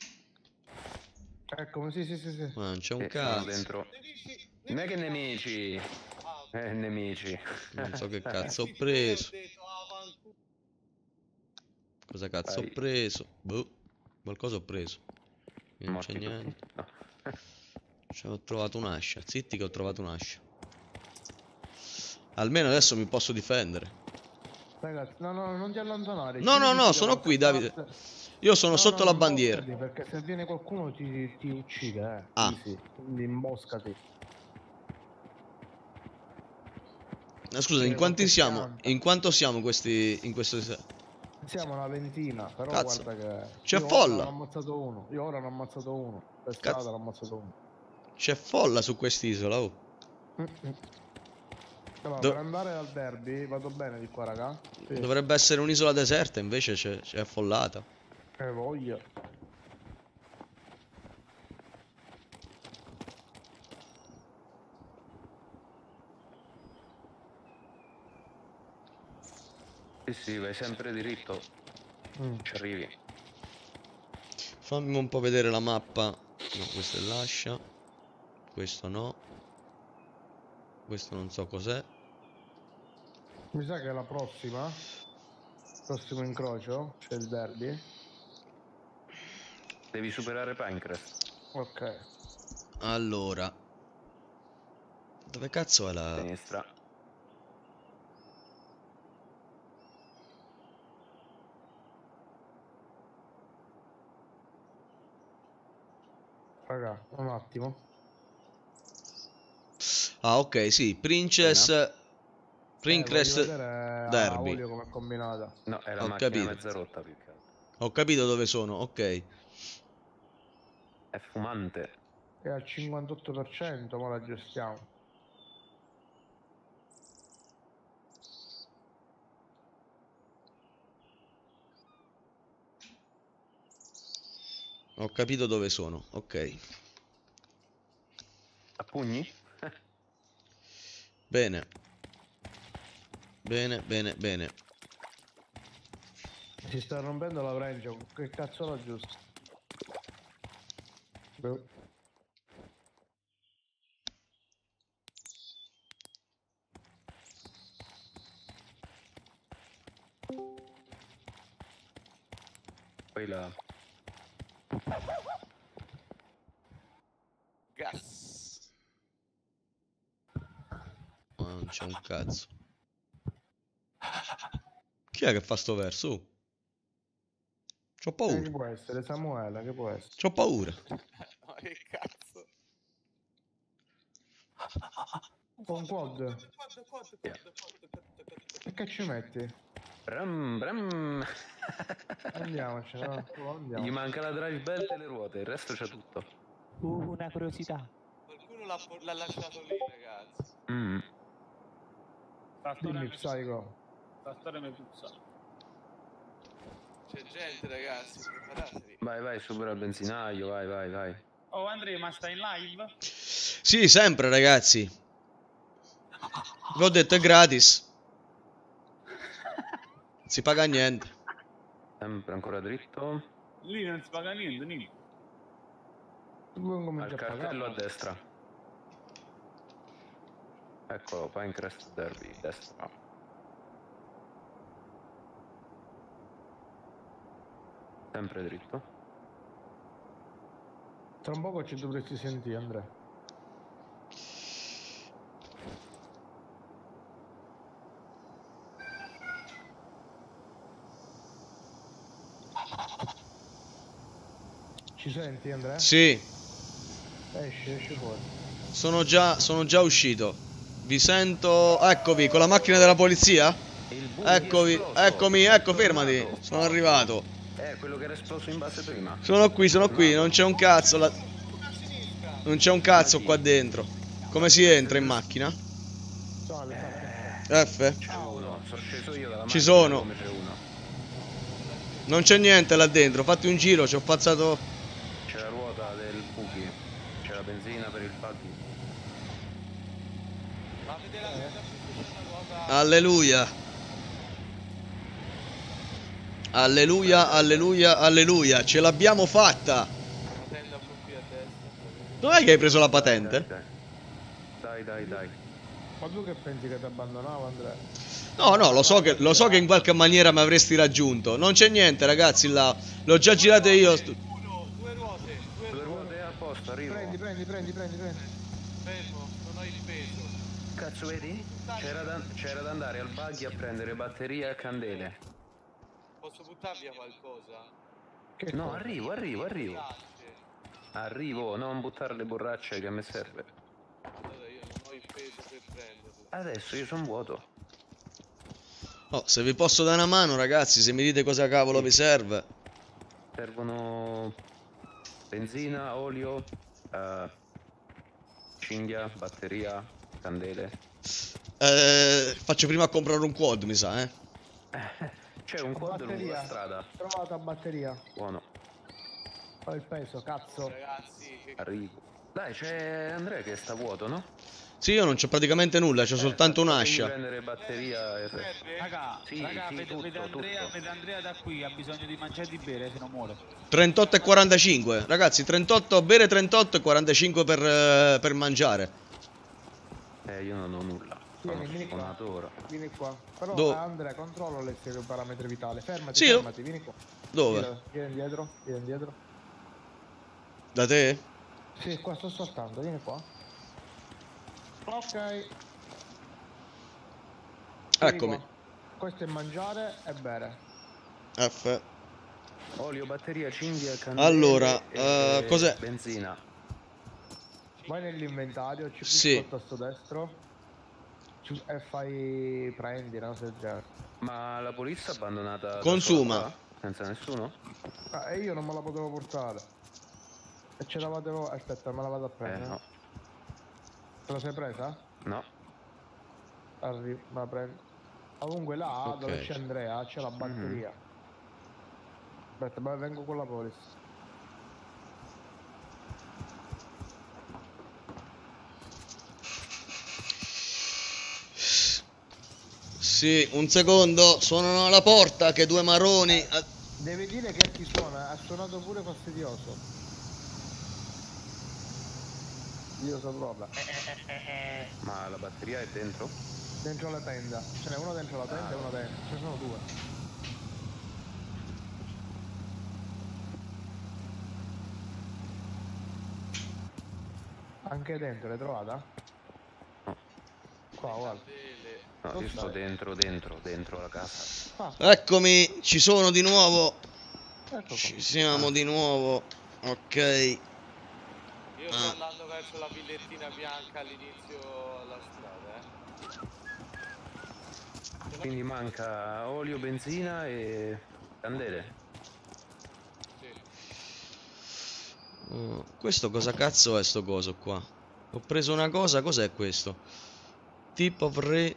C: Ecco, sì.
A: Ma non c'è un
E: Sono
A: cazzo.
E: dentro. Non è che nemici. Nemici.
A: Non so che cazzo ho preso. Cosa cazzo ho preso? Boh. Qualcosa ho preso. Non c'è niente.
E: No.
A: Ho trovato un'ascia. Zitti che ho trovato un'ascia. Almeno adesso mi posso difendere.
C: Ragazzi, no, non ti allontanare.
A: No, sono qui, Davide. Io sono sotto la bandiera.
C: Perché se viene qualcuno ti uccide,
A: Ah.
C: Sì, quindi imboscati.
A: Scusa, in quanti siamo? In quanto siamo in questo...
C: Siamo una ventina, però
A: Cazzo.
C: guarda che...
A: C'è
C: io
A: folla.
C: ora ne ho ammazzato uno. Io ora ne ho ammazzato uno. Per strada ne ho ammazzato uno.
A: C'è folla su quest'isola, oh.
C: Allora, per andare al derby vado bene di qua, raga. Sì.
A: Dovrebbe essere un'isola deserta, invece c'è affollata.
C: Voglia.
E: Sì, vai sempre diritto. Ci arrivi.
A: Fammi un po' vedere la mappa. No, questo è l'ascia. Questo no. Questo non so cos'è.
C: Mi sa che è la prossima. Prossimo incrocio. C'è il derby.
E: Devi superare Pinecrest.
C: Ok.
A: Allora. Dove cazzo è la...
E: Sinistra.
C: Raga, un attimo.
A: Ah, ok, sì. Princess Derby.
C: Come combinata.
E: No, è la
A: Ho
E: macchina
A: capito.
E: mezza rotta più che altro.
A: Ho capito dove sono, ok.
E: È fumante.
C: È al 58%, ma la gestiamo.
A: Ho capito dove sono, ok.
E: A pugni?
A: Bene. Bene, bene, bene.
C: Si sta rompendo la range, che cazzo l'ho giusto?
E: Poi la...
D: Gas.
A: Ma non c'è un cazzo. Chi è che fa sto verso? C'ho paura.
C: Che può essere Samuele, che può essere?
A: C'ho paura.
D: Ma che cazzo?
C: Con quad. E che ci metti?
E: Bram, bram.
C: Andiamoci, no? Andiamo.
E: Gli manca la drive belt e le ruote, il resto c'è tutto.
F: Una curiosità.
D: Qualcuno l'ha lasciato lì, ragazzi.
C: Dimmi, Psycho.
J: La storia mi puzza.
D: C'è gente, ragazzi, preparatevi.
E: Vai, supera il benzinaio, vai.
J: Oh, Andrea, ma stai in live?
A: Sì, sempre, ragazzi. Vi ho detto è gratis. Non si paga niente.
E: Sempre ancora dritto.
J: Lì non si paga niente, niente.
E: Al cartello a destra. Eccolo, Pinecrest Derby, destra. Sempre dritto.
C: Tra un poco ci dovresti sentire, Andrea. Ci senti, Andrea?
A: Sì.
C: Esci fuori.
A: Sono già uscito. Vi sento. Eccovi, con la macchina della polizia? Eccovi, eccomi, ecco, fermati. Sono arrivato.
E: Quello che era esploso in base prima.
A: Sono qui, non c'è un cazzo. Non c'è un cazzo qua dentro. Come si entra in macchina? F?
E: Sono sceso io dalla
A: Ci
E: macchina.
A: sono.
E: Come c'è uno.
A: Non c'è niente là dentro. Fatti un giro, ci ho passato.
E: C'è la ruota del buggy. C'è la benzina per il buggy.
D: Ma vedete la
A: Alleluia. Alleluia, alleluia, alleluia. Ce l'abbiamo fatta. Dov'è che hai preso la patente?
E: Dai.
C: Ma tu che pensi che ti abbandonavo, Andrea?
A: No, lo so che in qualche maniera mi avresti raggiunto. Non c'è niente, ragazzi, là. L'ho già girato io.
D: Due ruote
E: a posto, arrivo.
C: Prendi.
D: Fermo, non ho il peso.
E: Cazzo, vedi? C'era da andare al buggy a prendere batterie e candele.
D: Posso buttar via qualcosa?
E: No, arrivo. Arrivo, non buttare le borracce che a me serve.
D: Allora io non ho il peso per prenderlo.
E: Adesso io sono vuoto.
A: Oh, se vi posso dare una mano, ragazzi, se mi dite cosa cavolo vi serve.
E: Servono benzina, olio, cinghia, batteria, candele.
A: Faccio prima a comprare un quad, mi sa,
E: C'è un quad lungo la strada.
C: Trovata batteria.
E: Buono.
C: Fai il peso, cazzo.
D: Ragazzi, che
E: Arrivo. Dai, c'è Andrea che sta vuoto, no?
A: Sì, io non c'ho praticamente nulla, c'ho soltanto un'ascia.
E: Prendere batteria e
J: Raga,
E: Sì,
J: raga,
E: sì,
J: vede,
E: tutto,
J: vede Andrea,
E: tutto.
J: vede Andrea da qui, ha bisogno di mangiare e di bere, se no muore.
A: 38 e 45. Ragazzi, 38 a bere, 38 e 45 per mangiare.
E: Io non ho nulla. Sono
C: Vieni qua.
E: suonatore.
C: Vieni qua. Però
A: Dove?
C: Andrea, controlla le parametri vitali. Fermati,
A: Sì,
C: fermati, vieni qua.
A: Dove?
C: Vieni indietro, vieni indietro.
A: Da te?
C: Sì, qua sto saltando, vieni qua. Ok. Vieni
A: Eccomi.
C: qua. Questo è mangiare e bere.
A: F.
E: Olio, batteria, cinghia, candele.
A: Allora,
E: e
A: cos'è?
E: Benzina.
C: Vai nell'inventario, ci
A: Sì.
C: il tasto destro e fai prendi, una cosa del genere.
E: Ma la polizia è abbandonata da
A: Consuma.
E: sola qua? Senza nessuno?
C: E io non me la potevo portare. E ce l'avate voi? Aspetta, me la vado a prendere.
E: No.
C: Te la sei presa?
E: No.
C: Me la prendo. Comunque là
A: Ok.
C: dove c'è Andrea c'è la batteria. Aspetta, ma vengo con la polizia.
A: Sì, un secondo, suonano alla porta che due maroni.
C: Devi dire che ti suona, ha suonato pure fastidioso. Io so proprio.
E: Ma la batteria è dentro?
C: Dentro la tenda. Ce n'è uno dentro la tenda e uno dentro. Ce ne sono due. Anche dentro, l'hai trovata?
E: No.
C: Qua, guarda.
E: No, io sto dentro la casa.
A: Eccomi, ci sono di nuovo.
C: Ecco
A: Ci siamo di nuovo. Ok.
D: Io sto andando verso la villettina bianca all'inizio della strada,
E: Quindi manca olio, benzina e candele.
A: Questo cosa cazzo è sto coso qua? Ho preso una cosa, cos'è questo? Tipo avrei...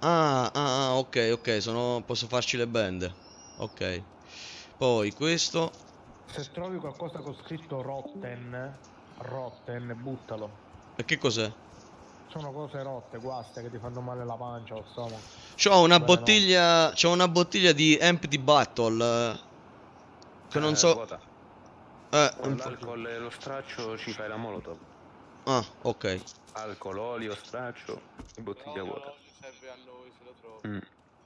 A: ok, posso farci le bende. Ok. Poi questo...
C: Se trovi qualcosa con scritto rotten, buttalo.
A: E che cos'è?
C: Sono cose rotte, guaste che ti fanno male la pancia o stomaco.
A: C'ho una bottiglia... C'ho una bottiglia di Empty Bottle. Che non so...
E: Vuota. Con l'alcol e lo straccio ci fai la molotov.
A: Ah, ok.
E: Alcol, olio, straccio e bottiglia vuota.
D: L'olio serve a noi se lo trovo.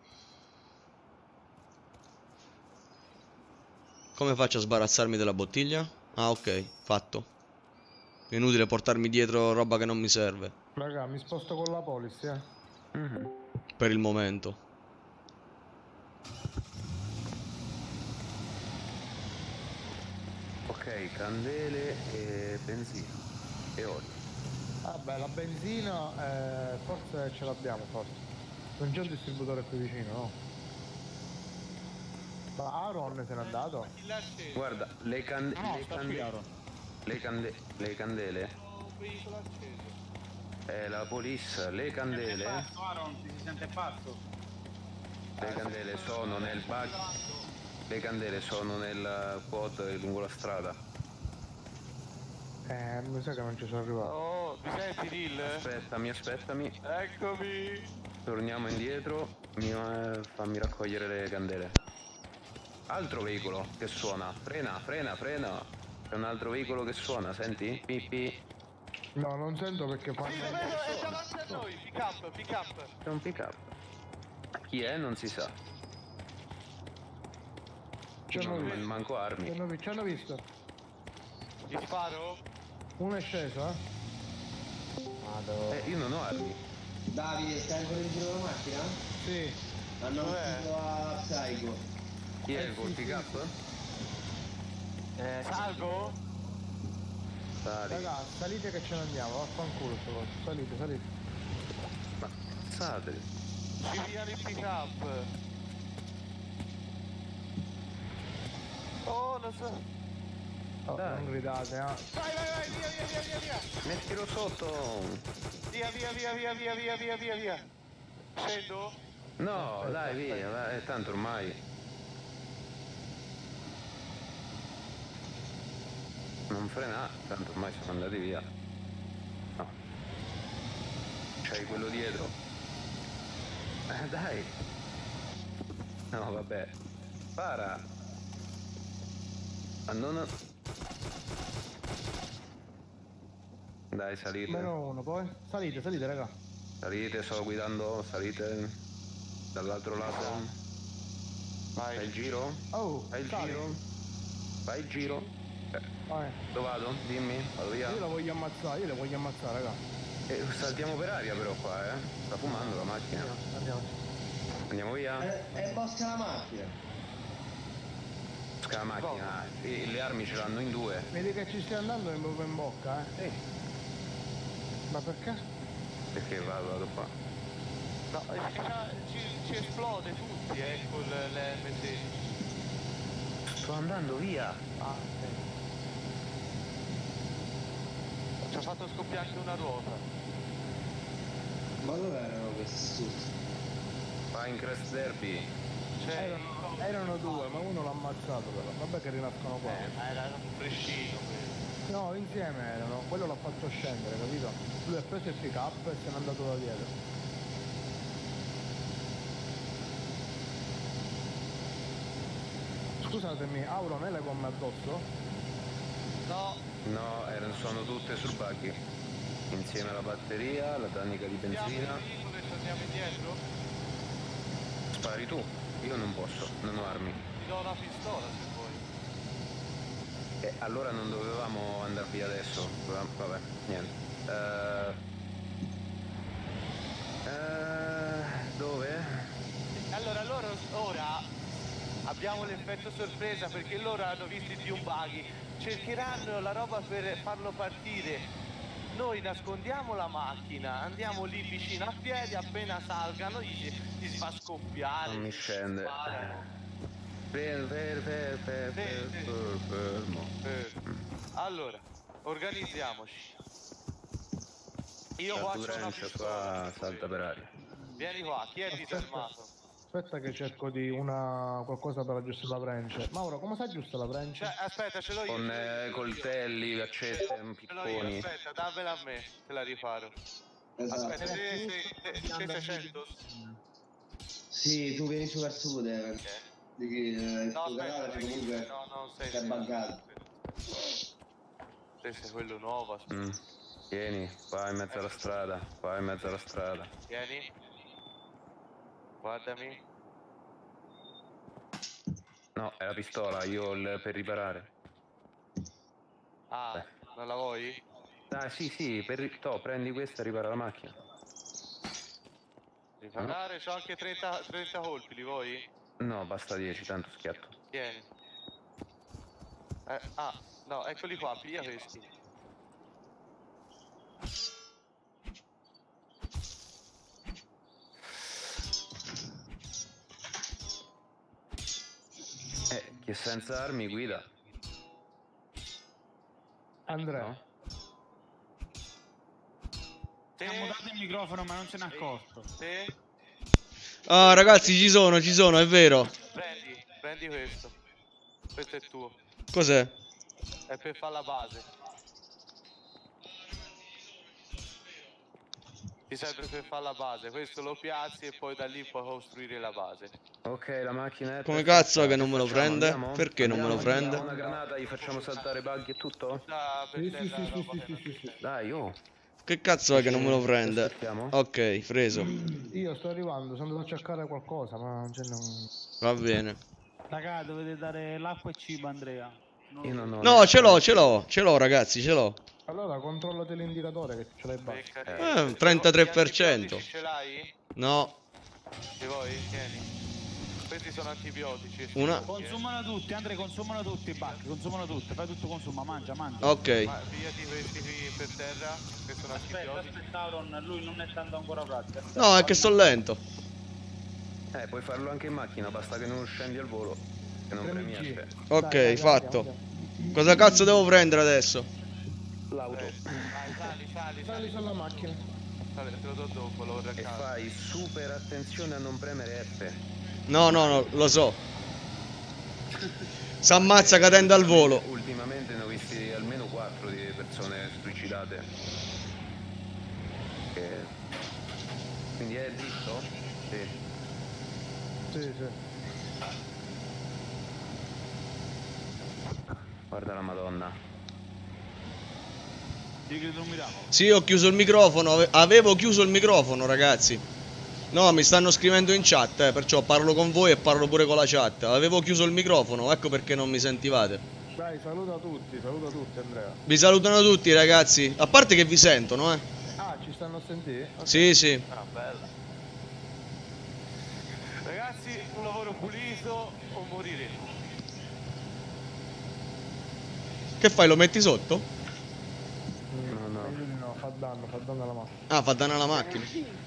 A: Come faccio a sbarazzarmi della bottiglia? Ah, ok, fatto. È inutile portarmi dietro roba che non mi serve.
C: Raga, mi sposto con la polizia.
A: Per il momento.
E: Ok, candele e benzina e olio.
C: Vabbè, la benzina forse ce l'abbiamo, forse. Non c'è un distributore qui vicino, no? Ma Aaron se n'è andato?
E: Guarda, le candele. Le candele. La police, le candele.
J: Aaron, ti si sente pazzo?
E: Le candele sono nel bug. Le candele sono nel quad lungo la strada.
C: Mi sa che non ci sono arrivato.
D: Oh, mi senti Lil?
E: Aspettami.
D: Eccomi.
E: Torniamo indietro. Fammi raccogliere le candele. Altro veicolo che suona. Frena. C'è un altro veicolo che suona, senti? Pippi.
C: No, non sento perché fa...
D: È davanti a noi, pick up.
E: C'è un pick up. Chi è? Non si sa. Manco armi.
C: Ci hanno visto.
D: Ti sparo?
C: Uno è sceso,
E: Io non ho armi.
H: Davide, stai ancora in giro con la macchina?
C: Sì.
H: Hanno ucciso a Psycho.
E: Chi è col pick up?
D: Salvo?
E: Sali.
C: Raga, salite che ce ne andiamo, vaffanculo sto coso. Salite.
E: Ma salite.
D: Ci pigliano il pick up. Oh, lo so.
C: Oh, non gridate,
D: Vai, via.
E: Mettilo sotto.
D: Via. Scendo?
E: No, dai, via, dai, tanto ormai. Non frena, tanto ormai siamo andati via. No. C'hai quello dietro. Dai. No, vabbè. Para. Ma non... Dai, salite.
C: Meno uno, poi. Salite, raga.
E: Salite, sto guidando, salite. Dall'altro lato.
D: Vai.
E: Fai il giro?
C: Oh,
E: Fai il giro? Fai il giro?
C: Vai.
E: Dove vado? Dimmi, vado via.
C: Io le voglio ammazzare, raga.
E: Saltiamo per aria però qua, Sta fumando la macchina. Andiamo via.
H: È bosca la macchina.
E: Bosca la macchina. E le armi ce l'hanno in due.
C: Vedi che ci stai andando e mi proprio in bocca,
E: Sì.
C: Ma perché?
E: Perché vado qua.
D: No, ci esplode tutti, con l'M16.
E: Sto andando via.
D: Ah, ci ha fatto scoppiare anche una ruota.
H: Ma dove erano questi?
E: Vai in Crash Derby.
C: Erano due, ma uno l'ha ammazzato però. Vabbè che rinascono qua.
D: Ma era un frescino quello.
C: No, insieme erano. Quello l'ha fatto scendere, capito? Lui ha preso il pick up e se n'è andato da dietro. Scusatemi, Auro, ne le gomme addosso?
D: No.
E: No, sono tutte sul buggy. Insieme alla batteria, la tannica di benzina.
D: Torniamo indietro?
E: Spari tu. Io non posso, non ho armi.
D: Ti do una pistola se vuoi.
E: Allora non dovevamo andare via adesso. Vabbè, niente. Dove?
D: Allora loro ora abbiamo l'effetto sorpresa perché loro hanno visto i più buggy. Cercheranno la roba per farlo partire. Noi nascondiamo la macchina, andiamo lì vicino a piedi, appena salgano gli fa scoppiare.
E: Non mi scende. Fermo.
D: Allora, organizziamoci. Io qua c'ho una pistola.
E: Salta per aria.
D: Vieni qua, chi è disarmato?
C: Aspetta che cerco di qualcosa per aggiustare la French. Mauro, come si aggiusta la French?
D: Aspetta, ce l'ho io.
E: Con coltelli, accette,
D: Ce l'ho io,
E: picconi.
D: aspetta, dammela a me, te la riparo.
H: Esatto.
D: Aspetta, sei 600?
H: Sì, tu vieni su verso tu, Deven. Di che il
D: No,
H: tuo canale
D: aspetta,
H: comunque
D: non sei
H: è buggato.
D: Te sei quello nuovo, aspetta.
E: Vieni, qua in mezzo alla strada,
D: Vieni. Guardami.
E: No, è la pistola, io per riparare.
D: Ah, non la vuoi?
E: Dai, sì, prendi questa e ripara la macchina.
D: Riparare, c'ho anche 30 colpi, li vuoi?
E: No, basta 10, tanto schiatto.
D: Tieni. No, eccoli qua, piglia questi.
E: Chi è senza armi guida.
C: Andrea.
E: No?
J: Abbiamo dato il microfono ma non se n'è accorto.
D: Sì?
A: Ah, ragazzi, ci sono, è vero.
D: Prendi questo. Questo è tuo.
A: Cos'è?
D: È per fare la base. Ti serve per fare la base. Questo lo piazzi e poi da lì puoi costruire la base.
E: Ok, la macchina è...
A: Come cazzo che non me lo prende? Perché non me lo prende?
E: Una granata, gli facciamo saltare buggy e tutto?
C: Sì.
E: Dai,
A: Che cazzo è che non me lo prende?
E: Aspettiamo.
A: Ok, preso.
C: Io sto arrivando, sono andato a cercare qualcosa, ma non...
A: Va bene.
J: Raga, dovete dare l'acqua e cibo, Andrea.
E: Io non ho...
A: No, ce l'ho ragazzi, ce l'ho.
C: Allora controllate l'indicatore che ce l'hai basta.
A: 33%.
D: Ce l'hai?
A: No.
D: Che vuoi? Tieni. Questi sono antibiotici.
A: Una.
J: Consumano tutti, Andrea, consumano tutti i bacchi, consumano tutti, fai tutto consuma, mangia.
A: Ok.
D: Pigliati questi qui per terra, che sono antibiotici.
J: Aspetta, Auron, lui non è tanto ancora pratica.
A: No, è che sto lento.
E: Puoi farlo anche in macchina, basta che non scendi al volo. che non premi F.
A: Ok, fatto. Cosa cazzo devo prendere adesso?
E: L'auto.
C: Sali sulla macchina.
D: Te lo do dopo, lo vorrei a
E: E
D: casa.
E: fai super attenzione a non premere F.
A: No, lo so. S'ammazza cadendo al volo.
E: Ultimamente ne ho visti almeno 4 di persone suicidate. Quindi è dritto? Sì.
C: Sì.
E: Guarda la Madonna.
A: Sì, ho chiuso il microfono. Avevo chiuso il microfono, ragazzi. No, mi stanno scrivendo in chat, perciò parlo con voi e parlo pure con la chat. Avevo chiuso il microfono, ecco perché non mi sentivate.
C: Dai, saluta tutti Andrea.
A: Vi salutano tutti, ragazzi. A parte che vi sentono,
C: Ah, ci stanno a sentire?
A: Okay. Sì.
D: Ah, bella. Ragazzi, un lavoro pulito o moriremo.
A: Che fai, lo metti sotto?
C: No, fa danno alla macchina.
A: Ah, fa danno alla macchina.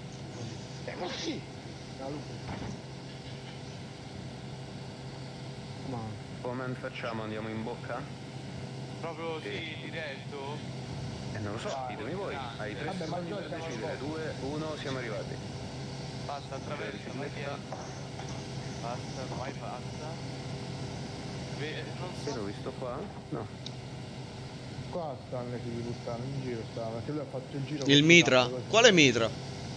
E: Come facciamo? Andiamo in bocca?
D: Proprio sì, diretto?
E: Non lo so, ditemi voi. Hai 3 secondi per decidere. 2, 1, siamo arrivati.
D: Passa attraverso, vai via. Passa, vai, passa. Non so.
E: L'ho visto qua? No.
C: Qua stanno le figli puttane in giro, perché lui ha fatto il giro.
A: Il mitra? Quale mitra?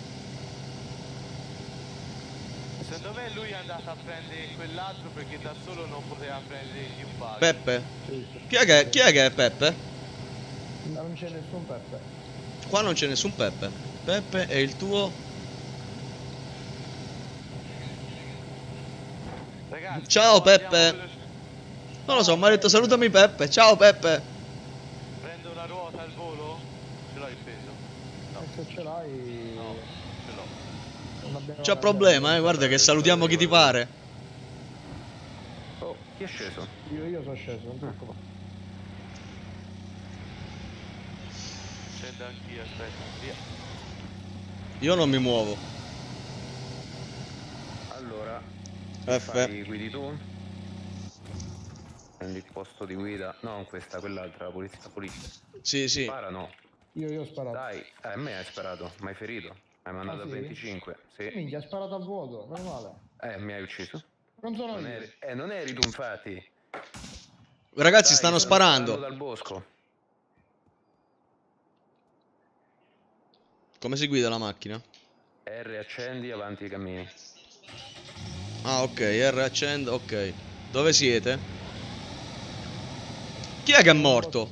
D: Secondo me lui è andato a prendere quell'altro perché da solo non poteva prendere un bug.
A: Peppe?
C: Sì.
A: Chi è che è Peppe?
C: Non c'è nessun Peppe.
A: Qua non c'è nessun Peppe. Peppe è il tuo?
D: Ragazzi,
A: ciao Peppe. Non lo so, mi ha detto salutami Peppe. Ciao Peppe.
D: Prendo una ruota al volo? Ce l'hai il peso?
C: No. Se ce l'hai...
D: No, ce l'ho.
A: C'è problema, guarda che salutiamo chi ti pare.
E: Oh, chi è sceso?
C: Io sono sceso, non ti preoccupare.
D: Scendo anch'io, aspetta, via.
A: Io non mi muovo.
E: Allora,
A: F.
E: guidi tu? Prendi il posto di guida. No, non questa, quell'altra, la polizia.
A: Sì.
E: Spara no.
C: Io ho sparato.
E: Dai, a me hai sparato, mi hai ferito. Hai mandato a 25, sì.
C: Minchia, ha sparato a vuoto, meno male.
E: Mi hai ucciso.
C: Non sono io.
E: Non eri tu infatti.
A: Ragazzi,
E: Dai,
A: stanno sparando.
E: Dal bosco.
A: Come si guida la macchina?
E: R accendi, avanti i cammini.
A: Ah, ok, R accendo, ok. Dove siete? Chi è che è morto?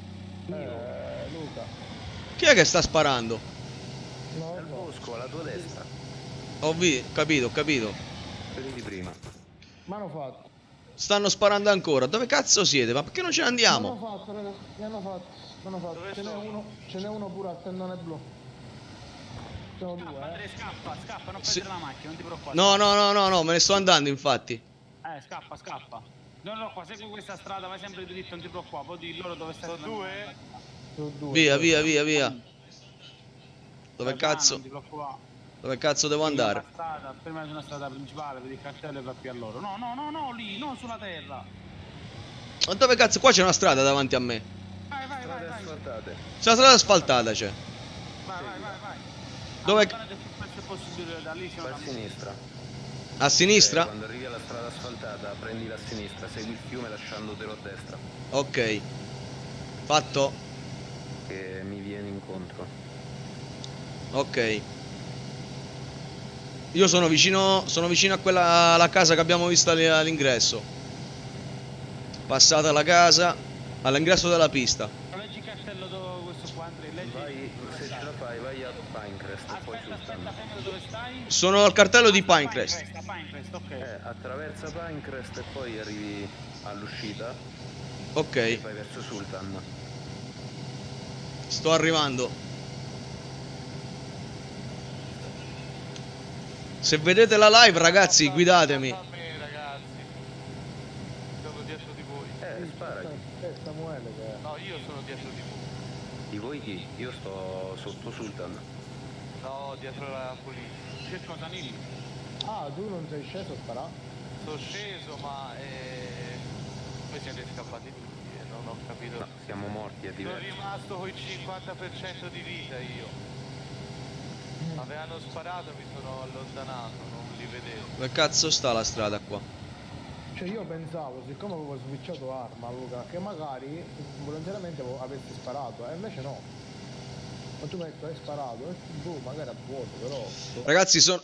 C: Luca.
A: Chi è che sta sparando?
E: Dal bosco, alla tua destra.
A: Capito.
E: Quelli di prima.
C: Ma hanno fatto.
A: Stanno sparando ancora. Dove cazzo siete? Ma perché non ce ne andiamo?
C: Mi hanno fatto. Ce n'è uno pure al tendone blu. Sono due,
J: Andrea, scappa, non
A: sì.
J: prendere la macchina, non ti preoccupare.
A: No, me ne sto andando infatti.
J: Scappa. No, qua segui questa strada, vai sempre dritto, non ti preoccupare, poi di loro dove stai.
C: Sono due.
A: Via. Dove cazzo?
J: Non ti preoccupare.
A: Dove cazzo devo andare?
J: Prima di una strada principale, vedi il cartello e va più a loro. No, lì, non sulla terra.
A: Ma dove cazzo? Qua c'è una strada davanti a me.
J: Vai.
E: Asfaltate.
A: C'è una strada asfaltata, c'è.
J: Vai.
A: Dove?
J: Da lì
E: Vai a sinistra.
A: A sinistra?
E: Quando arrivi alla strada asfaltata, prendi la sinistra, segui il fiume lasciandotelo a destra.
A: Ok. Fatto.
E: Che mi viene incontro.
A: Ok. Io sono vicino a quella, alla casa che abbiamo visto all'ingresso. Passata la casa, all'ingresso della pista.
J: Leggi il cartello questo qua, Andrea, leggi.
E: Vai, se ce la fai, vai a Pinecrest e poi sultano.
J: Dove stai?
A: Sono al cartello di Pinecrest.
J: Pinecrest, ok.
E: Attraversa Pinecrest e poi arrivi all'uscita.
A: Ok.
E: E vai verso Sultan.
A: Sto arrivando. Se vedete la live, ragazzi, guidatemi.
D: Ragazzi, sono dietro di voi.
E: Sparati.
C: Samuele che...
D: No, io sono dietro di voi.
E: Di voi chi? Io sto sotto Sultan.
D: No, dietro la polizia.
J: Che cosa, Nilli?
C: Ah, tu non sei sceso a sparare?
D: sono sceso, ma poi siete scappati tutti e non ho capito.
E: No, siamo morti, è diverso.
D: Sono rimasto con il 50% di vita io. Avevano sparato, mi sono allontanato, non li vedevo.
A: Dove cazzo sta la strada qua?
C: Cioè io pensavo, siccome avevo switchato arma, Luca, che magari volontariamente avessi sparato, e invece no. Ma tu mi hai detto hai sparato, e boh, magari a vuoto, però...
A: Ragazzi, sono...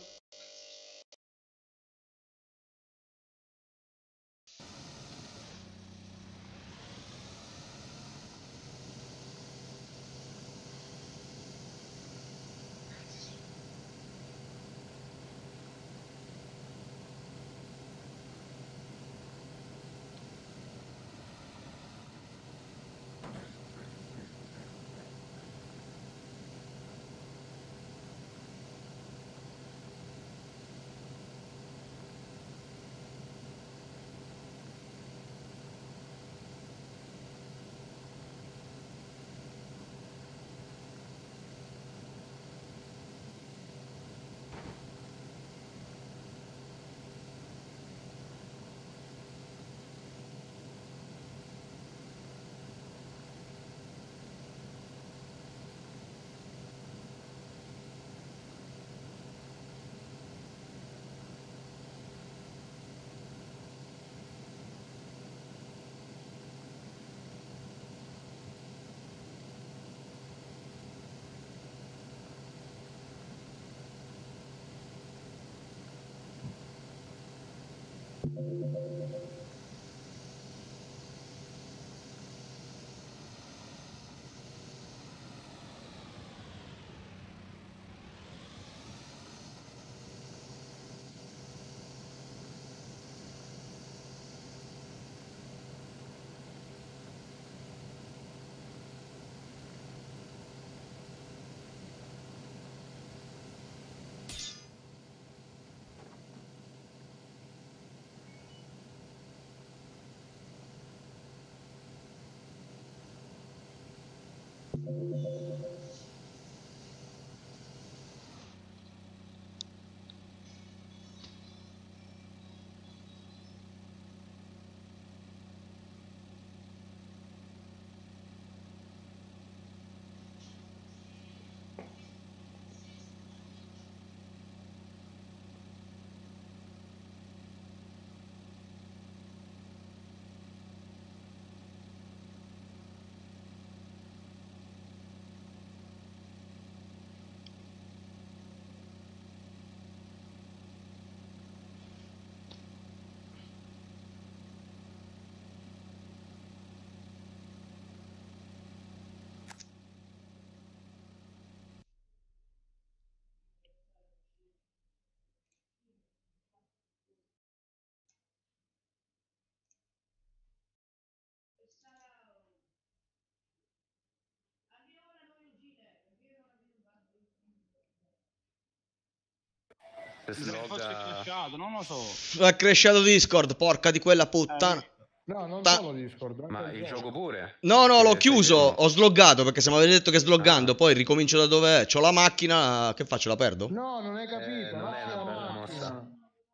J: Non lo so.
A: Ha crashato Discord, porca di quella puttana.
C: No, non solo Discord, anche
E: Ma il gioco pure?
A: No, l'ho chiuso, ho sloggato perché se mi avete detto che sloggando poi ricomincio da dove è. C'ho la macchina, che faccio, la perdo?
C: No, non hai capito,
E: non è
C: lasci
E: una
C: la
E: bella
C: macchina.
E: mossa.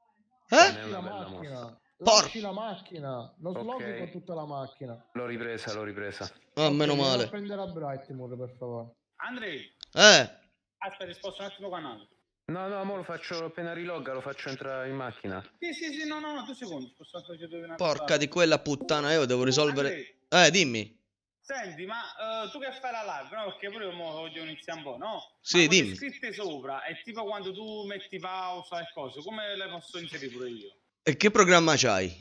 C: Lasci la macchina. Lasci la macchina, non sloghi con tutta la macchina.
E: L'ho ripresa.
A: Ah, meno male.
C: Devo prendere a Brightmoor, per favore.
J: Andrei. Aspetta, sposto un attimo canale.
E: No, mo lo faccio appena rilogga, lo faccio entrare in macchina.
J: Sì, no, 2 secondi.
A: Porca di quella puttana, io devo risolvere... dimmi.
J: Senti, ma tu che fai la live, no? Perché pure io voglio iniziare un po', no?
A: Sì,
J: ma
A: dimmi.
J: scritte sopra, è tipo quando tu metti pausa e cose, come le posso inserire pure io?
A: E che programma c'hai?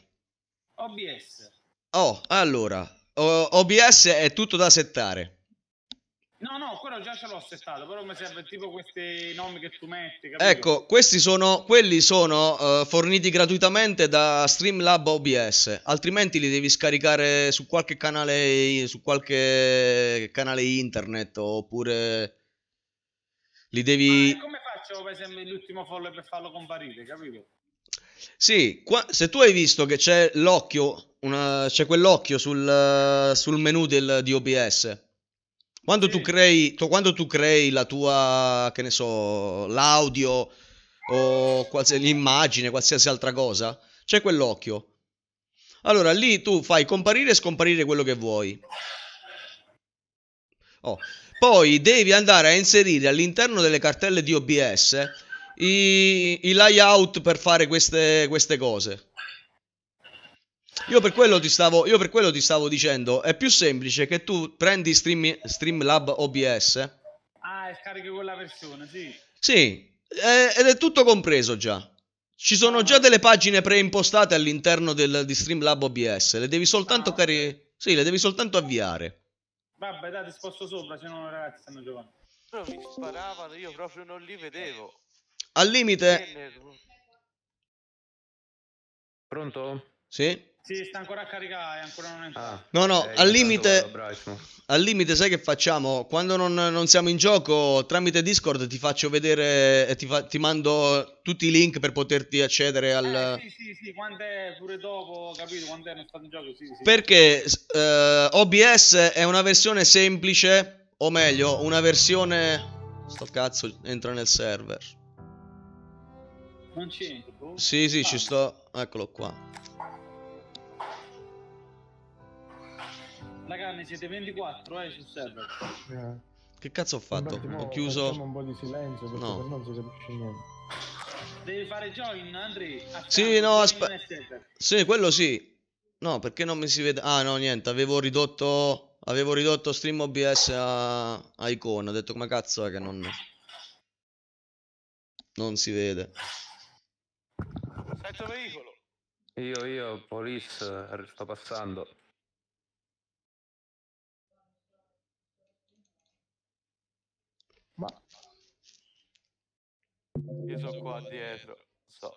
J: OBS.
A: Oh, allora, OBS è tutto da settare.
J: No, quello già ce l'ho settato, però mi serve tipo questi nomi che tu metti, capito?
A: Ecco, quelli sono forniti gratuitamente da Streamlab OBS, altrimenti li devi scaricare su qualche canale internet, oppure li devi...
J: Ma come faccio per esempio l'ultimo follow per farlo comparire, capito?
A: Sì, se tu hai visto che c'è l'occhio, c'è quell'occhio sul menu di OBS. Quando tu crei la tua, che ne so, l'audio o l'immagine, qualsiasi altra cosa, C'è quell'occhio. Allora lì tu fai comparire e scomparire quello che vuoi. Poi devi andare a inserire all'interno delle cartelle di OBS i layout per fare queste cose. Io per quello ti stavo dicendo, è più semplice che tu prendi Streamlab OBS.
J: E scarichi quella versione, sì.
A: Sì, ed è tutto compreso già. Ci sono già delle pagine preimpostate all'interno di Streamlab OBS. Le devi soltanto sì, le devi soltanto avviare.
J: Vabbè, dai, ti sposto sopra, se no i ragazzi stanno giocando.
D: Però mi sparavano, io proprio non li vedevo.
A: Al limite...
E: Pronto?
A: Sì?
J: Sì, sta ancora a caricare, ancora non è entrato.
A: No, al limite sai che facciamo? Quando non siamo in gioco, tramite Discord ti faccio vedere e ti mando tutti i link per poterti accedere al...
J: Sì, quando è pure dopo, capito, quando è non stato in gioco, sì.
A: Perché OBS è una versione semplice, o meglio, una versione... Sto cazzo, entra nel server.
J: Non c'entro?
A: Sì, ci sto, eccolo qua.
J: Raga, ne siete 24 sul server.
A: Che cazzo ho fatto? Ho chiuso...
C: Facciamo un po' di silenzio perché per non si capisce niente.
J: Devi fare join, Andri.
A: Sì, no, aspetta. Sì, quello sì. No, perché non mi si vede... Ah, no, niente, avevo ridotto Stream OBS a icona. Ho detto come cazzo è che non si vede.
D: Sento veicolo.
E: Io, police, sto passando.
C: Ma
D: io sono qua dietro. So.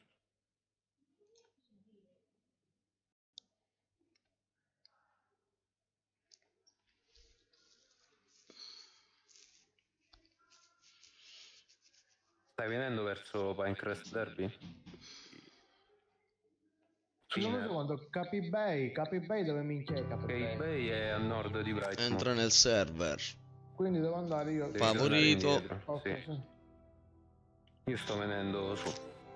E: Stai venendo verso Pinecrest Derby?
C: non lo so quando Capi Bay dove minchia è Capi
E: Bay è a nord di Brighton.
A: Entra nel server.
C: Quindi devo andare io.
A: Favorito.
C: Okay, sì.
E: Io sto venendo su.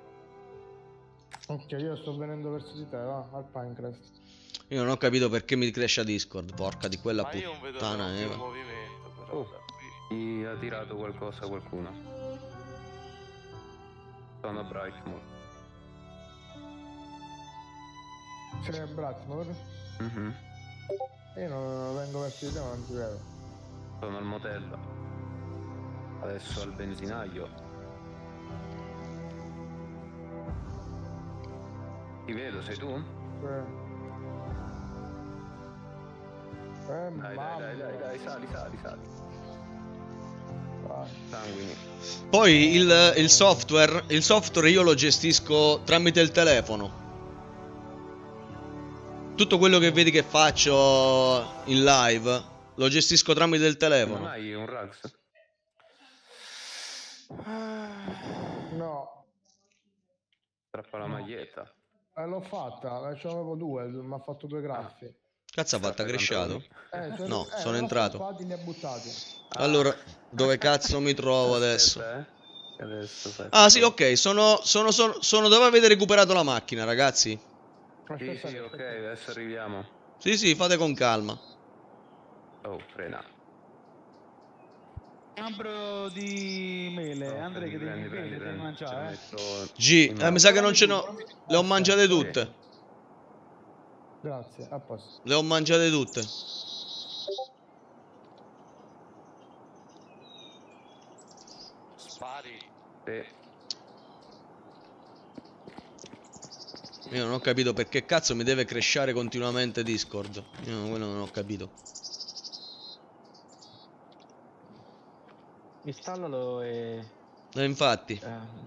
C: Ok, io sto venendo verso di te, va, al Pinecrest.
A: Io non ho capito perché mi cresce a Discord, porca di quella puttana.
D: Ma io non vedo più movimento, però.
E: Gli ha tirato qualcosa qualcuno. Sono a Brightmoor.
C: Sei a Brightmoor? Io non vengo verso di te, ma non ti vedo.
E: Sono al motel. Adesso al benzinaio. Ti vedo, sei tu? Dai, sali. Sanguini.
A: Poi il software io lo gestisco tramite il telefono. Tutto quello che vedi che faccio in live lo gestisco tramite il telefono.
E: Non hai un Rags?
C: No.
E: Strappa la maglietta.
C: L'ho fatta, ce l'avevo due, mi ha fatto 2 graffi.
A: Cazzo ha fatto, cresciato? No, sono entrato.
C: Fatti, li ha buttati.
A: Allora, dove cazzo mi trovo adesso? Ah sì, ok, sono dove avete recuperato la macchina, ragazzi.
E: Sì, ok, adesso arriviamo.
A: Sì, fate con calma.
E: Oh, frena.
J: Ambro di mele, Andrea, che devi mangiare.
A: Mi sa che non ce n'ho. Le ho mangiate tutte.
C: Grazie, a posto.
A: Le ho mangiate tutte.
D: Spari.
A: Io non ho capito perché cazzo mi deve crashare continuamente Discord. Io quello non ho capito.
F: Installalo e...
A: infatti.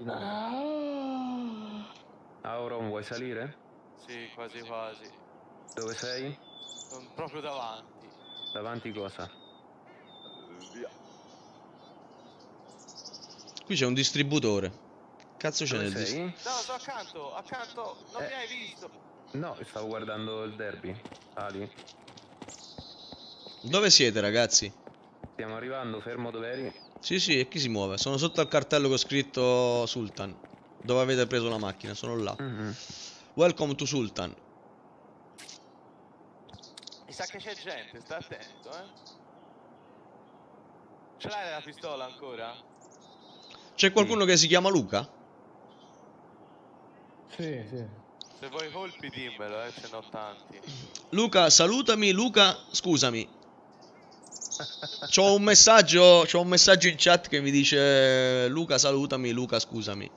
E: Auron, vuoi salire?
D: Sì, quasi.
E: Dove sei?
D: Sono proprio davanti.
E: Davanti cosa?
D: Via.
A: Qui c'è un distributore. Cazzo c'è nel
E: distributore?
D: No, sto accanto, non mi hai visto.
E: No, stavo guardando il derby. Ali.
A: Dove siete, ragazzi?
E: Stiamo arrivando, fermo dove eri?
A: Sì, e chi si muove? Sono sotto al cartello che ho scritto Sultan. Dove avete preso la macchina? Sono là. Welcome to Sultan.
D: Mi sa che c'è gente, sta attento, Ce l'hai la pistola ancora?
A: C'è qualcuno che si chiama Luca?
C: Sì, sì.
D: Se vuoi colpi dimmelo, ce n'ho tanti.
A: Luca, salutami. Luca, scusami. C'ho un messaggio in chat che mi dice Luca, salutami. Luca, scusami.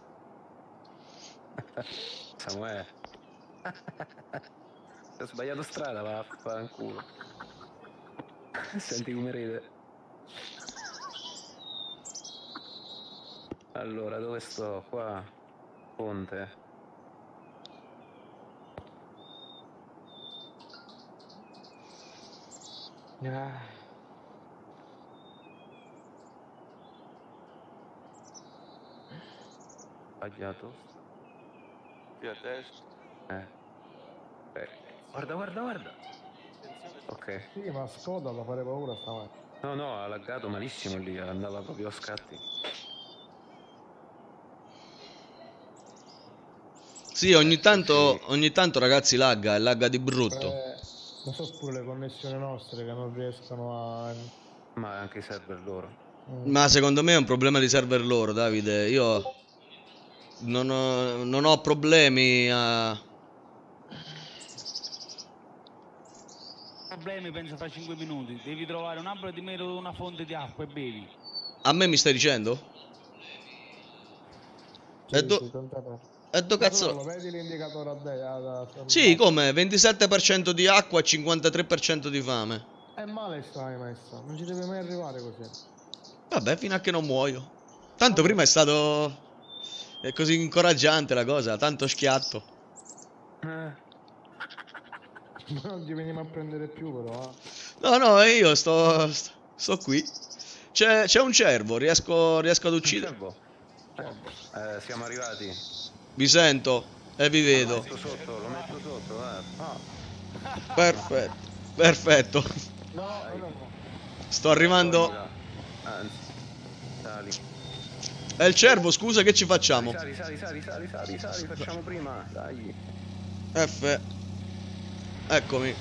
E: Samuele. Ho sbagliato strada, vaffanculo. Senti come ride. Allora, dove sto? Qua. Ponte. Sbagliato.
D: Qui a destra.
E: Guarda, guarda, guarda. Ok.
C: Sì, ma Skoda da fare paura stamattina.
E: No, no, ha laggato malissimo lì, andava proprio a scatti.
A: Sì, ogni tanto ragazzi lagga, e lagga di brutto.
C: Ma so pure le connessioni nostre che non riescono a...
E: Ma anche i server loro.
A: Ma secondo me è un problema di server loro, Davide. Io non ho problemi a...
J: Problemi penso fra 5 minuti. Devi trovare un albero di melo, una fonte di acqua e bevi.
A: A me mi stai dicendo?
C: Sì,
A: E do cazzo...
C: Lo vedi l'indicatore a destra?
A: Sì, come? 27% di acqua e 53% di fame.
C: È male stai messa, non ci deve mai arrivare così.
A: Vabbè, fino a che non muoio. Tanto prima è stato... È così incoraggiante la cosa, tanto schiatto.
C: Non ti veniamo a prendere più però.
A: No, io sto qui. C'è un cervo, riesco ad uccidere.
E: Siamo arrivati.
A: Vi sento e vi vedo.
E: Lo metto sotto,
A: Perfetto. Perfetto.
C: No.
A: Sto arrivando.
E: Anzi, sali.
A: È il cervo, scusa, che ci facciamo?
E: Sali, facciamo prima, dai.
A: F. Eccomi.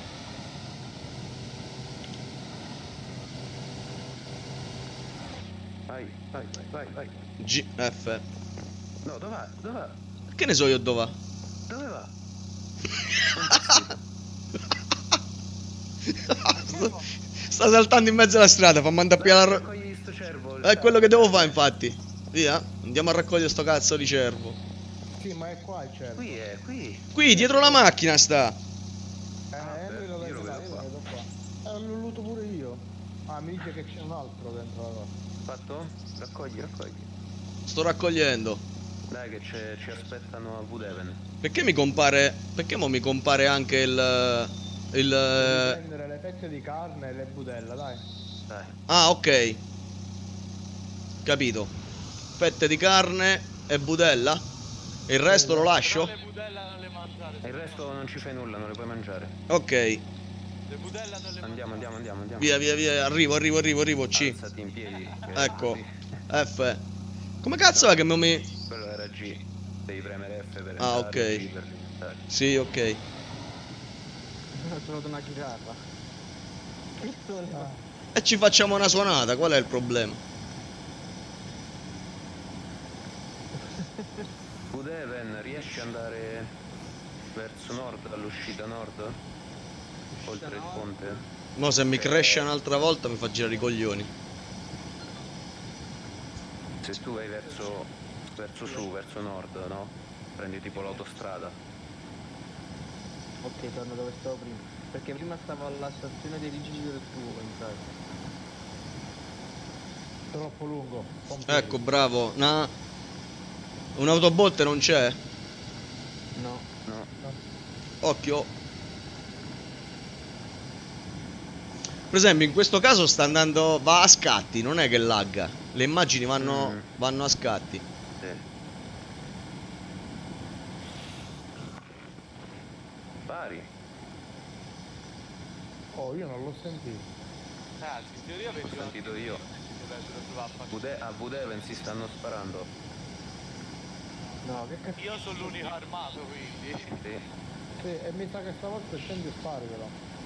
E: Vai.
A: G. F.
E: No, dov'è?
A: Che ne so io dove va?
E: Dove va?
A: Sta saltando in mezzo alla strada, fa mandare più la... È quello che devo fare, infatti. Via, andiamo a raccogliere sto cazzo di cervo.
C: Sì, ma è qua il cervo.
A: Qui, dietro la macchina sta.
C: Lui lo vedo qua. L'ho luto pure io. Ah, mi dice che c'è un altro dentro la cosa.
E: Fatto? Raccogli.
A: Sto raccogliendo.
E: Dai che ci aspettano a Vudeven.
A: Perché mi compare... Perché mo mi compare anche il...
C: Devi prendere le fette di carne e le budella, dai.
A: Ah, ok. Capito. Fette di carne e budella. E il resto lo lascio?
D: Le budella non le mangiare.
E: E il resto non ci fai nulla, non le puoi mangiare.
A: Ok.
D: Le budella non le
E: Andiamo.
A: Via. Arrivo. C.
E: Alzati in piedi.
A: Ecco. F. Come cazzo va che mi...
E: Quello era G. Devi premere F per
A: Ah,
E: entrare,
A: ok.
E: G per diventare.
A: Sì, ok.
F: Ho trovato una chitarra.
A: E ci facciamo una suonata, qual è il problema?
E: Vudeven, riesci ad andare verso nord, all'uscita nord? Oltre il ponte?
A: Mo se mi cresce un'altra volta mi fa girare i coglioni.
E: Se tu vai verso su, verso nord, no? Prendi tipo l'autostrada.
F: Ok, torno dove stavo prima. Perché prima stavo alla stazione dei vigili del tuo, pensate.
C: Troppo lungo.
A: Ecco, bravo. Un'autobotte non c'è?
F: No.
A: Occhio. Per esempio in questo caso sta andando... Va a scatti, non è che lagga. Le immagini vanno a scatti.
E: Sì. Pari.
C: Oh, io non l'ho sentito.
D: in teoria
E: L'ho sentito io. A Vudeven si stanno sparando.
F: No, che cazzo?
D: Io sono l'unico armato, quindi.
C: Sì, e mi sa che stavolta scendi e spari però.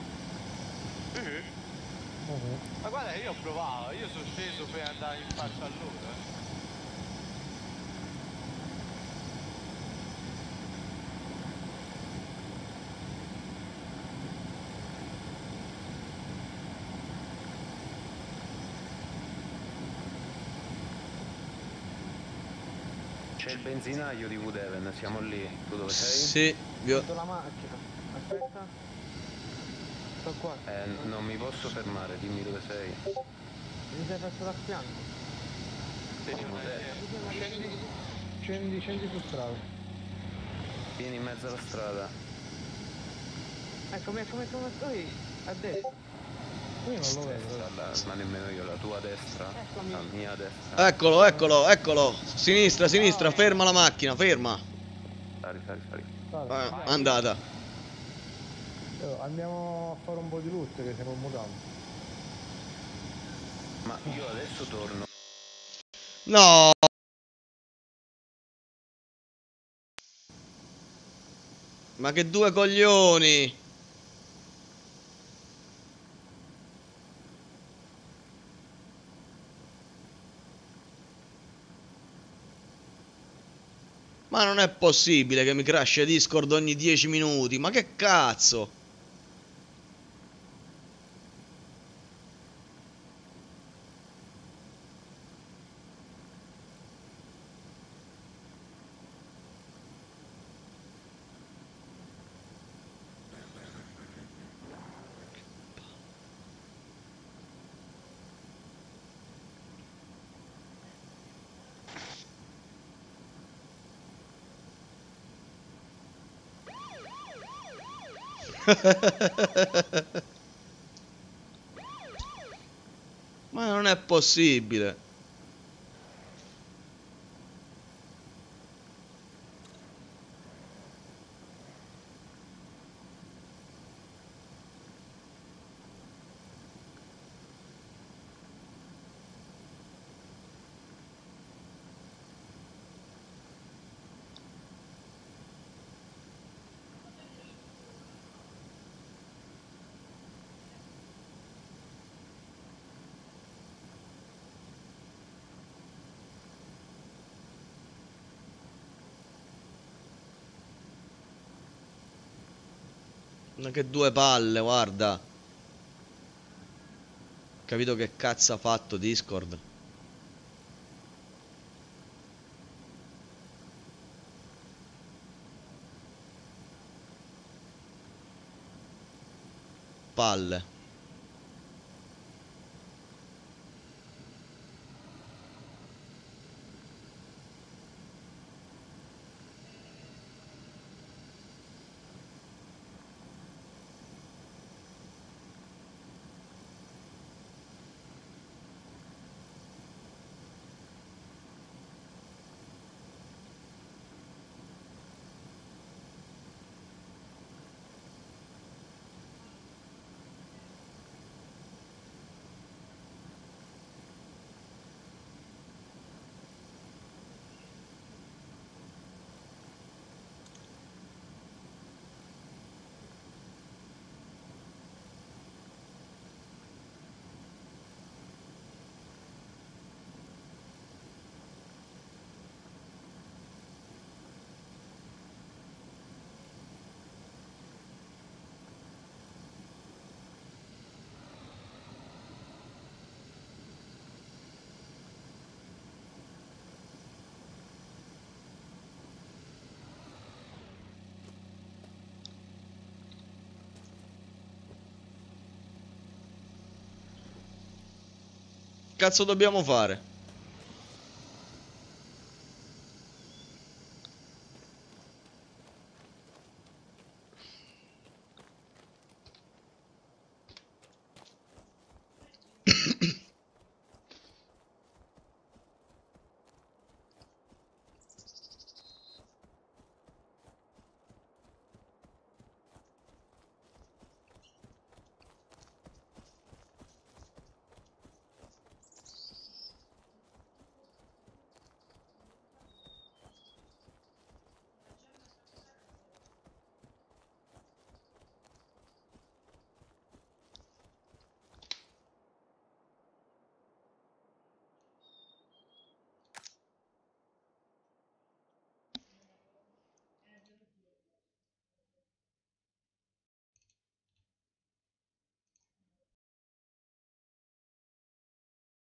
D: Ma guarda, io ho provato, io sono sceso per andare in faccia a loro.
E: C'è il benzinaio di Woodhaven, siamo lì. Tu dove sei?
A: Sì,
F: Sotto la macchina. Aspetta. Sto qua.
E: Non mi posso fermare, dimmi dove sei.
F: Mi sei perso dal fianco.
C: Scendi su strada.
E: Vieni in mezzo alla strada.
F: Eccomi. A destra.
C: Io non lo vedo.
E: Ma nemmeno io, la tua destra? La mia destra.
A: Eccolo. Sinistra, ferma la macchina, ferma.
E: Sali.
A: Andata.
C: Andiamo a fare un po' di loot che siamo in mutante.
E: Ma io adesso torno.
A: No. Ma che due coglioni. Ma non è possibile che mi crasha Discord ogni 10 minuti. Ma che cazzo? Ma non è possibile. Ma che due palle, guarda. Capito che cazzo ha fatto Discord? Palle. Cazzo dobbiamo fare?